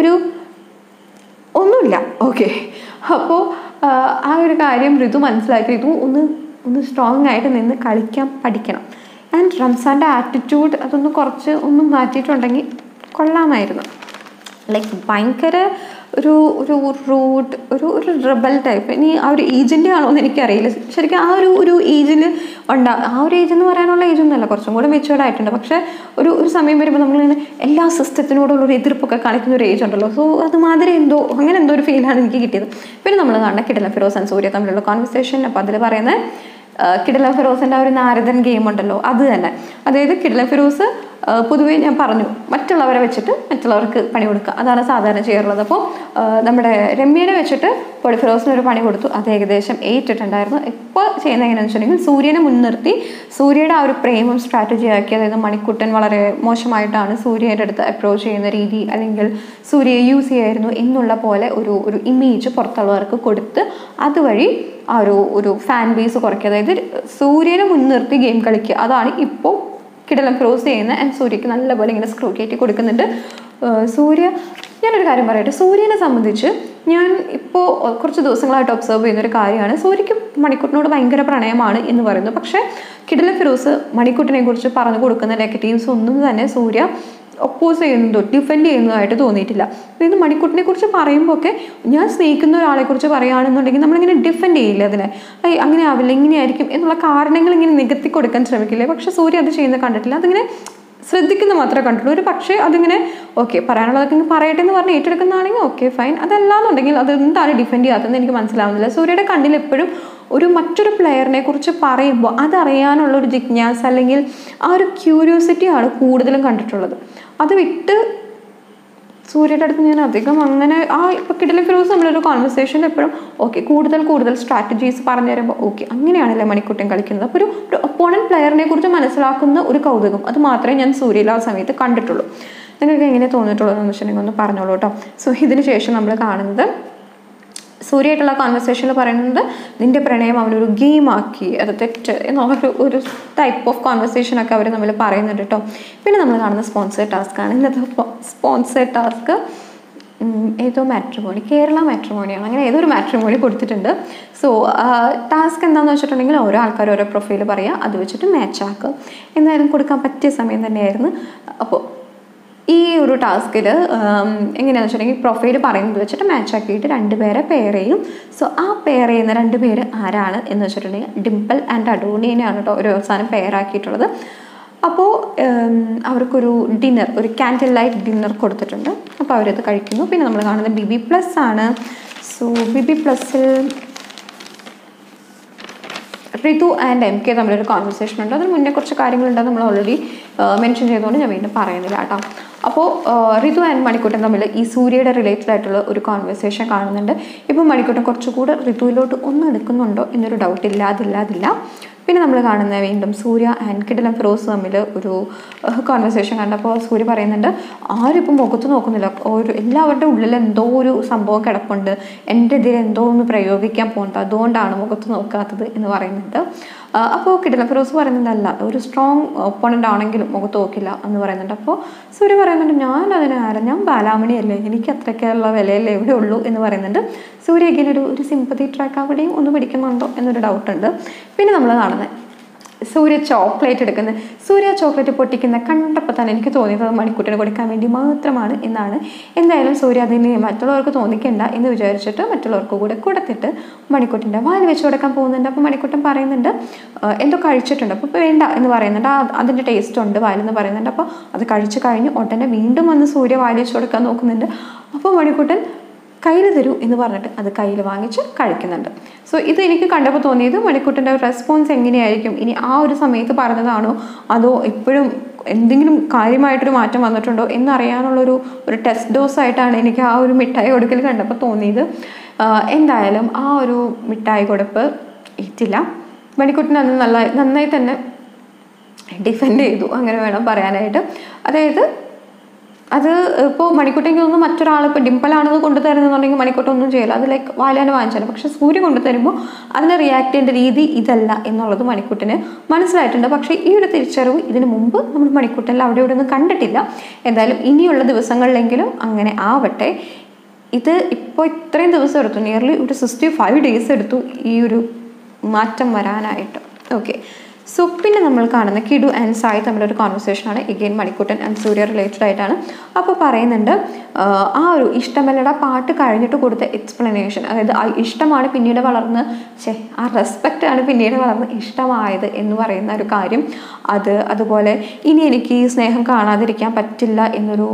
ഒന്നുമില്ല. ഓക്കെ. അപ്പോൾ ആ ഒരു കാര്യം റിതു മനസ്സിലാക്കി. റിതു ഒന്ന് സ്ട്രോങ് ആയിട്ട് നിന്ന് കളിക്കാൻ പഠിക്കണം. ആൻഡ് റംസാൻ്റെ ആറ്റിറ്റ്യൂഡ് ഒന്ന് മാറ്റിയിട്ടുണ്ടെങ്കിൽ കൊള്ളാമായിരുന്നു. ഭയങ്കര ഒരു റൂട്ട് ഒരു റബൽ ടൈപ്പ്. ഇനി ആ ഒരു ഏജിൻ്റെ ആണോ എന്ന് എനിക്കറിയില്ല. ശരിക്കും ആ ഒരു ഏജിൽ ആ ഒരു ഏജ് എന്ന് പറയാനുള്ള ഏജൊന്നുമല്ല, കുറച്ചും കൂടെ മെച്ചുവേർഡ് ആയിട്ടുണ്ട്. പക്ഷേ ഒരു സമയം വരുമ്പോൾ നമ്മളിങ്ങനെ എല്ലാ സിസ്റ്റത്തിനോടുള്ളൊരു എതിർപ്പൊക്കെ കാണിക്കുന്ന ഒരു ഏജ് ഉണ്ടല്ലോ. സോ അതുമാതിരി അങ്ങനെ എന്തോ ഒരു ഫീലാണ് എനിക്ക് കിട്ടിയത്. പിന്നെ നമ്മൾ കാണുന്ന കിടിലൻ ഫിറോസ് ആൻഡ് സൂര്യ തമ്മിലുള്ള കോൺവെർസേഷൻ. അപ്പോൾ അതിൽ പറയുന്നത് കിടിലൻ ഫിറോസിൻ്റെ ആ ഒരു നാരദൻ ഗെയിം ഉണ്ടല്ലോ, അത് തന്നെ. അതായത് കിടിലൻ ഫിറോസ് പൊതുവേ ഞാൻ പറഞ്ഞു മറ്റുള്ളവരെ വെച്ചിട്ട് മറ്റുള്ളവർക്ക് പണി കൊടുക്കുക, അതാണ് സാധാരണ ചെയ്യാറുള്ളത്. അപ്പോൾ നമ്മുടെ രമ്യനെ വെച്ചിട്ട് ഫിറോസിനൊരു പണി കൊടുത്തു, അത് ഏകദേശം ഏറ്റിട്ടുണ്ടായിരുന്നു. ഇപ്പോൾ ചെയ്യുന്നത് എങ്ങനെയാണെന്ന് വെച്ചിട്ടുണ്ടെങ്കിൽ സൂര്യനെ മുൻനിർത്തി സൂര്യയുടെ ആ ഒരു പ്രേമം സ്ട്രാറ്റജി ആക്കി, അതായത് മണിക്കുട്ടൻ വളരെ മോശമായിട്ടാണ് സൂര്യയുടെ അടുത്ത് അപ്രോച്ച് ചെയ്യുന്ന രീതി, അല്ലെങ്കിൽ സൂര്യയെ യൂസ് ചെയ്യായിരുന്നു എന്നുള്ള പോലെ ഒരു ഇമേജ് പുറത്തുള്ളവർക്ക് കൊടുത്ത് അതുവഴി ആ ഒരു ഫാൻ ബേസ് കുറയ്ക്കുക. അതായത് സൂര്യനെ മുൻനിർത്തി ഗെയിം കളിക്കുക, അതാണ് ഇപ്പോൾ കിടിലൻ ഫിറോസ് ചെയ്യുന്നത്. ആൻഡ് സൂര്യക്ക് നല്ലപോലെ ഇങ്ങനെ സ്ക്രൂ കയറ്റി കൊടുക്കുന്നുണ്ട്. ഞാനൊരു കാര്യം പറയട്ടെ, സൂര്യനെ സംബന്ധിച്ച് ഞാൻ ഇപ്പോൾ കുറച്ച് ദിവസങ്ങളായിട്ട് ഒബ്സർവ് ചെയ്യുന്നൊരു കാര്യമാണ്, സൂര്യക്ക് മണിക്കുട്ടനോട് ഭയങ്കര പ്രണയമാണ് എന്ന് പറയുന്നു. പക്ഷേ കിടിലൻ ഫിറോസ് മണിക്കുട്ടനെ കുറിച്ച് പറഞ്ഞു കൊടുക്കുന്ന നെഗറ്റീവ്സ് ഒന്നും തന്നെ സൂര്യ ഒപ്പോസ് ചെയ്യുന്നതോ ഡിഫെൻഡ് ചെയ്യുന്നതായിട്ട് തോന്നിയിട്ടില്ല. ഇത് മണിക്കുട്ടനെ കുറിച്ച് പറയുമ്പോൾ ഒക്കെ ഞാൻ സ്നേഹിക്കുന്ന ഒരാളെ കുറിച്ച് പറയുകയാണെന്നുണ്ടെങ്കിൽ നമ്മളിങ്ങനെ ഡിഫെൻഡ് ചെയ്യില്ല അതിനെ, അങ്ങനെ ആവില്ല ഇങ്ങനെയായിരിക്കും എന്നുള്ള കാരണങ്ങൾ ഇങ്ങനെ നികത്തി കൊടുക്കാൻ ശ്രമിക്കില്ലേ. പക്ഷെ സൂര്യ അത് ചെയ്യുന്നത് കണ്ടിട്ടില്ല. അതിങ്ങനെ ശ്രദ്ധിക്കുന്ന മാത്രമേ കണ്ടുള്ളൂ. ഒരു പക്ഷേ അതിങ്ങനെ ഓക്കെ പറയാനുള്ളതൊക്കെ ഇങ്ങനെ പറയട്ടെ എന്ന് പറഞ്ഞ് ഏറ്റെടുക്കുന്നതാണെങ്കിൽ ഓക്കെ ഫൈൻ. അതല്ലാന്നുണ്ടെങ്കിൽ അത് എന്താണ് ഡിഫെൻഡ് ചെയ്യാത്തതെന്ന് എനിക്ക് മനസ്സിലാവുന്നില്ല. സൂര്യയുടെ കണ്ണിൽ എപ്പോഴും മറ്റൊരു പ്ലെയറിനെ കുറിച്ച് പറയുമ്പോൾ അതറിയാനുള്ള ഒരു ജിജ്ഞാസ അല്ലെങ്കിൽ ആ ഒരു ക്യൂരിയോസിറ്റിയാണ് കൂടുതലും കണ്ടിട്ടുള്ളത്. അത് വിട്ട് സൂര്യയുടെ അടുത്ത് ഞാൻ അധികം അങ്ങനെ ഇപ്പോൾ കിടിലൻ ഫിറോസ് നമ്മളൊരു കോൺവെർസേഷനിൽ എപ്പോഴും ഓക്കെ കൂടുതൽ സ്ട്രാറ്റജീസ് പറഞ്ഞു തരുമ്പോൾ ഓക്കെ അങ്ങനെയാണല്ലേ മണിക്കുട്ടൻ കളിക്കുന്നത്. അപ്പോൾ ഒരു ഒപ്പോണന്റ് പ്ലെയറിനെ കുറിച്ച് മനസ്സിലാക്കുന്ന ഒരു കൗതുകം അത് മാത്രമേ ഞാൻ സൂര്യയിൽ ആ സമയത്ത് കണ്ടിട്ടുള്ളൂ. നിങ്ങൾക്ക് എങ്ങനെ തോന്നിയിട്ടുള്ളതെന്ന് വെച്ചിട്ടുണ്ടെങ്കിൽ ഒന്ന് പറഞ്ഞോളൂ കേട്ടോ. സോ ഇതിന് ശേഷം നമ്മൾ കാണുന്നത് സൂര്യയായിട്ടുള്ള കോൺവെർസേഷനിൽ പറയുന്നത് നിന്റെ പ്രണയം അവനൊരു ഗെയിമാക്കി, അത് തെറ്റ് ഒരു ടൈപ്പ് ഓഫ് കോൺവെർസേഷനൊക്കെ അവർ നമ്മൾ പറയുന്നുണ്ട് കേട്ടോ. പിന്നെ നമ്മൾ കാണുന്ന സ്പോൺസേഡ് ടാസ്ക്കാണ്. ഇന്നത്തെ സ്പോൺസേഡ് ടാസ്ക് ഏതോ മാട്രിമോണി, കേരള മാട്രിമോണിയാണ്, അങ്ങനെ ഏതോ ഒരു മാട്രിമോണി കൊടുത്തിട്ടുണ്ട്. സോ ടാസ്ക് എന്താണെന്ന് വെച്ചിട്ടുണ്ടെങ്കിൽ ഓരോ ആൾക്കാർ ഓരോ പ്രൊഫൈൽ പറയുക, അത് വെച്ചിട്ട് മാച്ച് ആക്കുക. എന്തായാലും കൊടുക്കാൻ പറ്റിയ സമയം തന്നെയായിരുന്നു. അപ്പോൾ ഈ ഒരു ടാസ്കിൽ എങ്ങനെയാണെന്ന് വെച്ചിട്ടുണ്ടെങ്കിൽ പ്രൊഫൈൽ പറയുന്നത് വെച്ചിട്ട് മാച്ച് ആക്കിയിട്ട് 2 പേരെ പെയർ ചെയ്യും. സോ ആ പെയർ ചെയ്യുന്ന 2 പേര് ആരാണ് എന്ന് വെച്ചിട്ടുണ്ടെങ്കിൽ ഡിംപിൾ ആൻഡ് അഡോണിനെയാണ് കേട്ടോ ഒരു അവസാനം പെയർ ആക്കിയിട്ടുള്ളത്. അപ്പോൾ അവർക്കൊരു ഡിന്നർ, ഒരു ക്യാൻഡിൽ ലൈറ്റ് ഡിന്നർ കൊടുത്തിട്ടുണ്ട്. അപ്പോൾ അവരത് കഴിക്കുന്നു. പിന്നെ നമ്മൾ കാണുന്നത് BB+ ആണ്. സോ BB+ൽ റിതു ആൻഡ് MK തമ്മിലൊരു കോൺവെർസേഷൻ ഉണ്ട്. അതിന് മുന്നേ കുറച്ച് കാര്യങ്ങളുണ്ട്, നമ്മൾ ഓൾറെഡി മെൻഷൻ ചെയ്തുകൊണ്ട് ഞാൻ വീണ്ടും പറയുന്നില്ല കേട്ടോ. അപ്പോൾ റിതു ആൻഡ് മണിക്കുട്ടൻ തമ്മിൽ ഈ സൂര്യയുടെ റിലേറ്റഡ് ആയിട്ടുള്ള ഒരു കോൺവെർസേഷൻ കാണുന്നുണ്ട്. ഇപ്പോൾ മണിക്കുട്ടൻ കുറച്ചുകൂടെ റിതുവിലോട്ട് ഒന്ന് എടുക്കുന്നുണ്ടോ എന്നൊരു ഡൗട്ട് ഇല്ലാതില്ല. പിന്നെ നമ്മൾ കാണുന്ന വീണ്ടും സൂര്യ ആൻഡ് കിടിലൻ ഫിറോസ് തമ്മിൽ ഒരു കോൺവെർസേഷൻ കണ്ടപ്പോൾ സൂര്യ പറയുന്നുണ്ട് ആരും ഇപ്പം മുഖത്ത് നോക്കുന്നില്ല, എല്ലാവരുടെ ഉള്ളിൽ എന്തോ ഒരു സംഭവം കിടപ്പുണ്ട്, എൻ്റെ ഇതിൽ എന്തോ ഒന്ന് പ്രയോഗിക്കാൻ പോകുന്നുണ്ട്, അതുകൊണ്ടാണ് മുഖത്ത് നോക്കാത്തത് എന്ന് പറയുന്നുണ്ട്. അപ്പോൾ കിടിലൻ ഫിറോസ് പറയുന്നുണ്ടല്ല, ഒരു സ്ട്രോങ് ഒപ്പോണൻ്റ് ആണെങ്കിലും മുഖത്ത് നോക്കില്ല എന്ന് പറയുന്നുണ്ട്. അപ്പോൾ സൂര്യ പറയുന്നുണ്ട് ഞാൻ ബാലാമണിയല്ലേ, എനിക്ക് അത്രയ്ക്കുള്ള വിലയല്ലേ എവിടെ ഉള്ളൂ എന്ന് പറയുന്നുണ്ട്. സൂര്യ ഇങ്ങനെ ഒരു സിമ്പതി ട്രാക്ക് അവിടെയും ഒന്ന് പിടിക്കുന്നുണ്ടോ എന്നൊരു ഡൗട്ടുണ്ട്. പിന്നെ നമ്മൾ കാണുന്നത് സൂര്യ ചോക്ലേറ്റ് എടുക്കുന്നത്, സൂര്യ ചോക്ലേറ്റ് പൊട്ടിക്കുന്ന കണ്ടപ്പോൾ തന്നെ എനിക്ക് തോന്നിയത് മണിക്കുട്ടന് കൊടുക്കാൻ വേണ്ടി മാത്രമാണ് എന്നാണ്. എന്തായാലും സൂര്യ അതിന് മറ്റുള്ളവർക്ക് തോന്നിക്കണ്ട എന്ന് വിചാരിച്ചിട്ട് മറ്റുള്ളവർക്ക് കൂടെ കൊടുത്തിട്ട് മണിക്കുട്ടൻ്റെ വായിൽ വെച്ച് കൊടുക്കാൻ പോകുന്നുണ്ട്. അപ്പോൾ മണിക്കുട്ടൻ പറയുന്നുണ്ട് എന്തോ കഴിച്ചിട്ടുണ്ട്, അപ്പോൾ വേണ്ട എന്ന് പറയുന്നുണ്ട്, അതിൻ്റെ ടേസ്റ്റ് ഉണ്ട് വായിലെന്ന് പറയുന്നുണ്ട്. അപ്പോൾ അത് കഴിച്ച് കഴിഞ്ഞ് ഉടനെ വീണ്ടും വന്ന് സൂര്യ വായിൽ വെച്ച് കൊടുക്കാൻ നോക്കുന്നുണ്ട്. അപ്പോൾ മണിക്കുട്ടൻ കയ്യിൽ തരൂ എന്ന് പറഞ്ഞിട്ട് അത് കയ്യിൽ വാങ്ങിച്ച് കഴിക്കുന്നുണ്ട്. സോ ഇത് എനിക്ക് കണ്ടപ്പോൾ തോന്നിയത് മണിക്കുട്ടൻ്റെ റെസ്പോൺസ് എങ്ങനെയായിരിക്കും, ഇനി ആ ഒരു സമയത്ത് പറഞ്ഞതാണോ അതോ ഇപ്പോഴും എന്തെങ്കിലും കാര്യമായിട്ടൊരു മാറ്റം വന്നിട്ടുണ്ടോ എന്നറിയാനുള്ളൊരു ടെസ്റ്റ് ഡോസ് ആയിട്ടാണ് എനിക്ക് ആ ഒരു മിഠായി കൊടുക്കൽ കണ്ടപ്പോൾ തോന്നിയത്. എന്തായാലും ആ ഒരു മിഠായി കൊടുപ്പ് ഏറ്റില്ല. മണിക്കുട്ടൻ അത് നന്നായി തന്നെ ഡിഫെൻഡ് ചെയ്തു, അങ്ങനെ വേണം പറയാനായിട്ട്. അതായത് അത് ഇപ്പോൾ മണിക്കുട്ടയ്ക്ക് തോന്നുന്നു മറ്റൊരാൾ ഇപ്പോൾ ഡിംപിളാണത് കൊണ്ടുതരുന്നുണ്ടെങ്കിൽ മണിക്കുട്ടൻ ഒന്നും ചെയ്യില്ല, അത് ലൈക്ക് വാലാന് വാങ്ങിച്ചാൽ. പക്ഷെ സൂര്യ കൊണ്ടുതരുമ്പോൾ അതിനെ റിയാക്ട് ചെയ്യേണ്ട രീതി ഇതല്ല എന്നുള്ളത് മണിക്കുട്ടന് മനസ്സിലായിട്ടുണ്ട്. പക്ഷേ ഈ ഒരു തിരിച്ചറിവ് ഇതിനു മുമ്പ് നമ്മൾ മണിക്കുട്ടനിൽ അവിടെ ഇവിടെ ഒന്നും കണ്ടിട്ടില്ല. എന്തായാലും ഇനിയുള്ള ദിവസങ്ങളിലെങ്കിലും അങ്ങനെ ആവട്ടെ. ഇത് ഇപ്പോൾ ഇത്രയും ദിവസം എടുത്തു, നിയർലി ഒരു 65 days എടുത്തു ഈ ഒരു മാറ്റം വരാനായിട്ട്. ഓക്കെ, സോ പിന്നെ നമ്മൾ കാണുന്ന കിഡു ആൻഡ് സായി തമ്മിലൊരു കോൺവെർസേഷനാണ്. Again Manikuttan and Surya related ആയിട്ടാണ്. അപ്പോൾ പറയുന്നുണ്ട് ആ ഒരു ഇഷ്ടമല്ലട പാട്ട് കഴിഞ്ഞിട്ട് കൊടുത്ത എക്സ്പ്ലനേഷൻ, അതായത് ആ ഇഷ്ടമാണ് പിന്നീട് വളർന്ന് ആ റെസ്പെക്റ്റ് ആണ് പിന്നീട് വളർന്ന് ഇഷ്ടമായത് എന്ന് പറയുന്ന ഒരു കാര്യം, അതുപോലെ ഇനി എനിക്ക് ഈ സ്നേഹം കാണാതിരിക്കാൻ പറ്റില്ല എന്നൊരു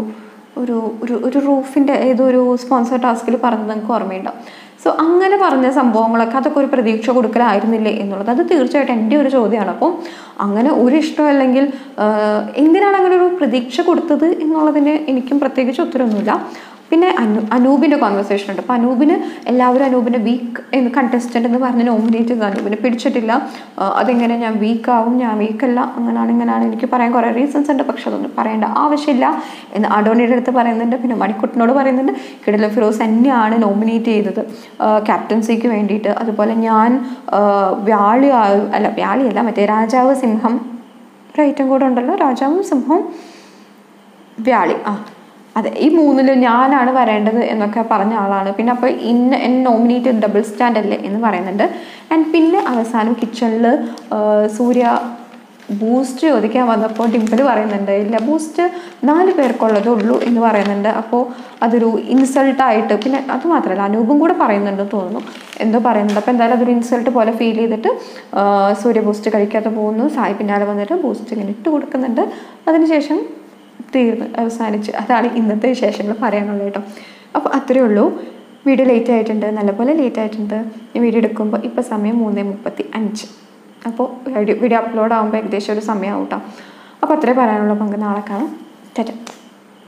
ഒരു റൂഫിൻ്റെ ഏതൊരു സ്പോൺസർ ടാസ്കിൽ പറഞ്ഞത് നിങ്ങൾക്ക് ഓർമ്മയുണ്ടാവും. സോ അങ്ങനെ പറഞ്ഞ സംഭവങ്ങളൊക്കെ അതൊക്കെ ഒരു പ്രതീക്ഷ കൊടുക്കലായിരുന്നില്ലേ എന്നുള്ളത് അത് തീർച്ചയായിട്ടും എൻ്റെ ഒരു ചോദ്യമാണ്. അപ്പം അങ്ങനെ ഒരു ഇഷ്ടം അല്ലെങ്കിൽ എന്തിനാണ് അങ്ങനെ ഒരു പ്രതീക്ഷ കൊടുത്തത് എന്നുള്ളതിന് എനിക്കും പ്രത്യേകിച്ച് ഉത്തരവൊന്നുമില്ല. പിന്നെ അനൂപിൻ്റെ കോൺവെർസേഷൻ ഉണ്ട്. അപ്പോൾ എല്ലാവരും അനൂപിനെ വീക്ക് എന്ന് കണ്ടസ്റ്റൻ്റ് എന്ന് പറഞ്ഞ് നോമിനേറ്റ് ചെയ്ത് അനൂപിനെ പിടിച്ചിട്ടില്ല. അതെങ്ങനെ ഞാൻ വീക്കാവും, ഞാൻ വീക്കല്ല, ഇങ്ങനെയാണ് എനിക്ക് പറയാൻ കുറേ റീസൺസ് ഉണ്ട്, പക്ഷെ അതൊന്നും പറയേണ്ട ആവശ്യമില്ല എന്ന് അഡോണിയുടെ അടുത്ത് പറയുന്നുണ്ട്. പിന്നെ മണിക്കുട്ടനോട് പറയുന്നുണ്ട് കിടിലൻ ഫിറോസ് തന്നെയാണ് നോമിനേറ്റ് ചെയ്തത് ക്യാപ്റ്റൻസിക്ക് വേണ്ടിയിട്ട്. അതുപോലെ ഞാൻ വ്യാളിയല്ല മറ്റേ രാജാവ് സിംഹം ഒരു ഐറ്റം കൂടെ ഉണ്ടല്ലോ, രാജാവും സിംഹവും വ്യാളി, അതെ, ഈ 3 ഞാനാണ് വരേണ്ടത് എന്നൊക്കെ പറഞ്ഞ ആളാണ്. പിന്നെ അപ്പോൾ എന്നെ നോമിനേറ്റ് ഡബിൾ സ്റ്റാൻഡ് അല്ലേ എന്ന് പറയുന്നുണ്ട്. ആൻഡ് പിന്നെ അവസാനം കിച്ചണിൽ സൂര്യ ബൂസ്റ്റ് ചോദിക്കാൻ വന്നപ്പോൾ ഡിംപിൾ പറയുന്നുണ്ട് ഇല്ല, ബൂസ്റ്റ് 4 പേർക്കുള്ളതേ ഉള്ളൂ എന്ന് പറയുന്നുണ്ട്. അപ്പോൾ അതൊരു ഇൻസൾട്ടായിട്ട്, പിന്നെ അത് മാത്രമല്ല അനൂപും കൂടെ പറയുന്നുണ്ടെന്ന് തോന്നുന്നു, എന്തോ പറയുന്നുണ്ട്. അപ്പോൾ എന്തായാലും അതൊരു ഇൻസൾട്ട് പോലെ ഫീൽ ചെയ്തിട്ട് സൂര്യ ബൂസ്റ്റ് കഴിക്കാതെ പോകുന്നു. സായി പിന്നാലെ വന്നിട്ട് ബൂസ്റ്റ് ഇങ്ങനെ ഇട്ട് കൊടുക്കുന്നുണ്ട്. അതിനുശേഷം തീർന്ന് അവസാനിച്ച്. അതാണ് ഇന്നത്തെ വിശേഷങ്ങൾ പറയാനുള്ളത് കേട്ടോ. അപ്പോൾ അത്രയേ ഉള്ളൂ. വീഡിയോ ലേറ്റ് ആയിട്ടുണ്ട്, നല്ലപോലെ ലേറ്റ് ആയിട്ടുണ്ട്. ഈ വീഡിയോ എടുക്കുമ്പോൾ ഇപ്പോൾ സമയം 3:35. അപ്പോൾ വീഡിയോ അപ്ലോഡ് ആകുമ്പോൾ ഏകദേശം ഒരു സമയമാവും കേട്ടോ. അപ്പോൾ അത്രേ പറയാനുള്ള. പങ്ക് നാളെ കാണാം. ടാറ്റ.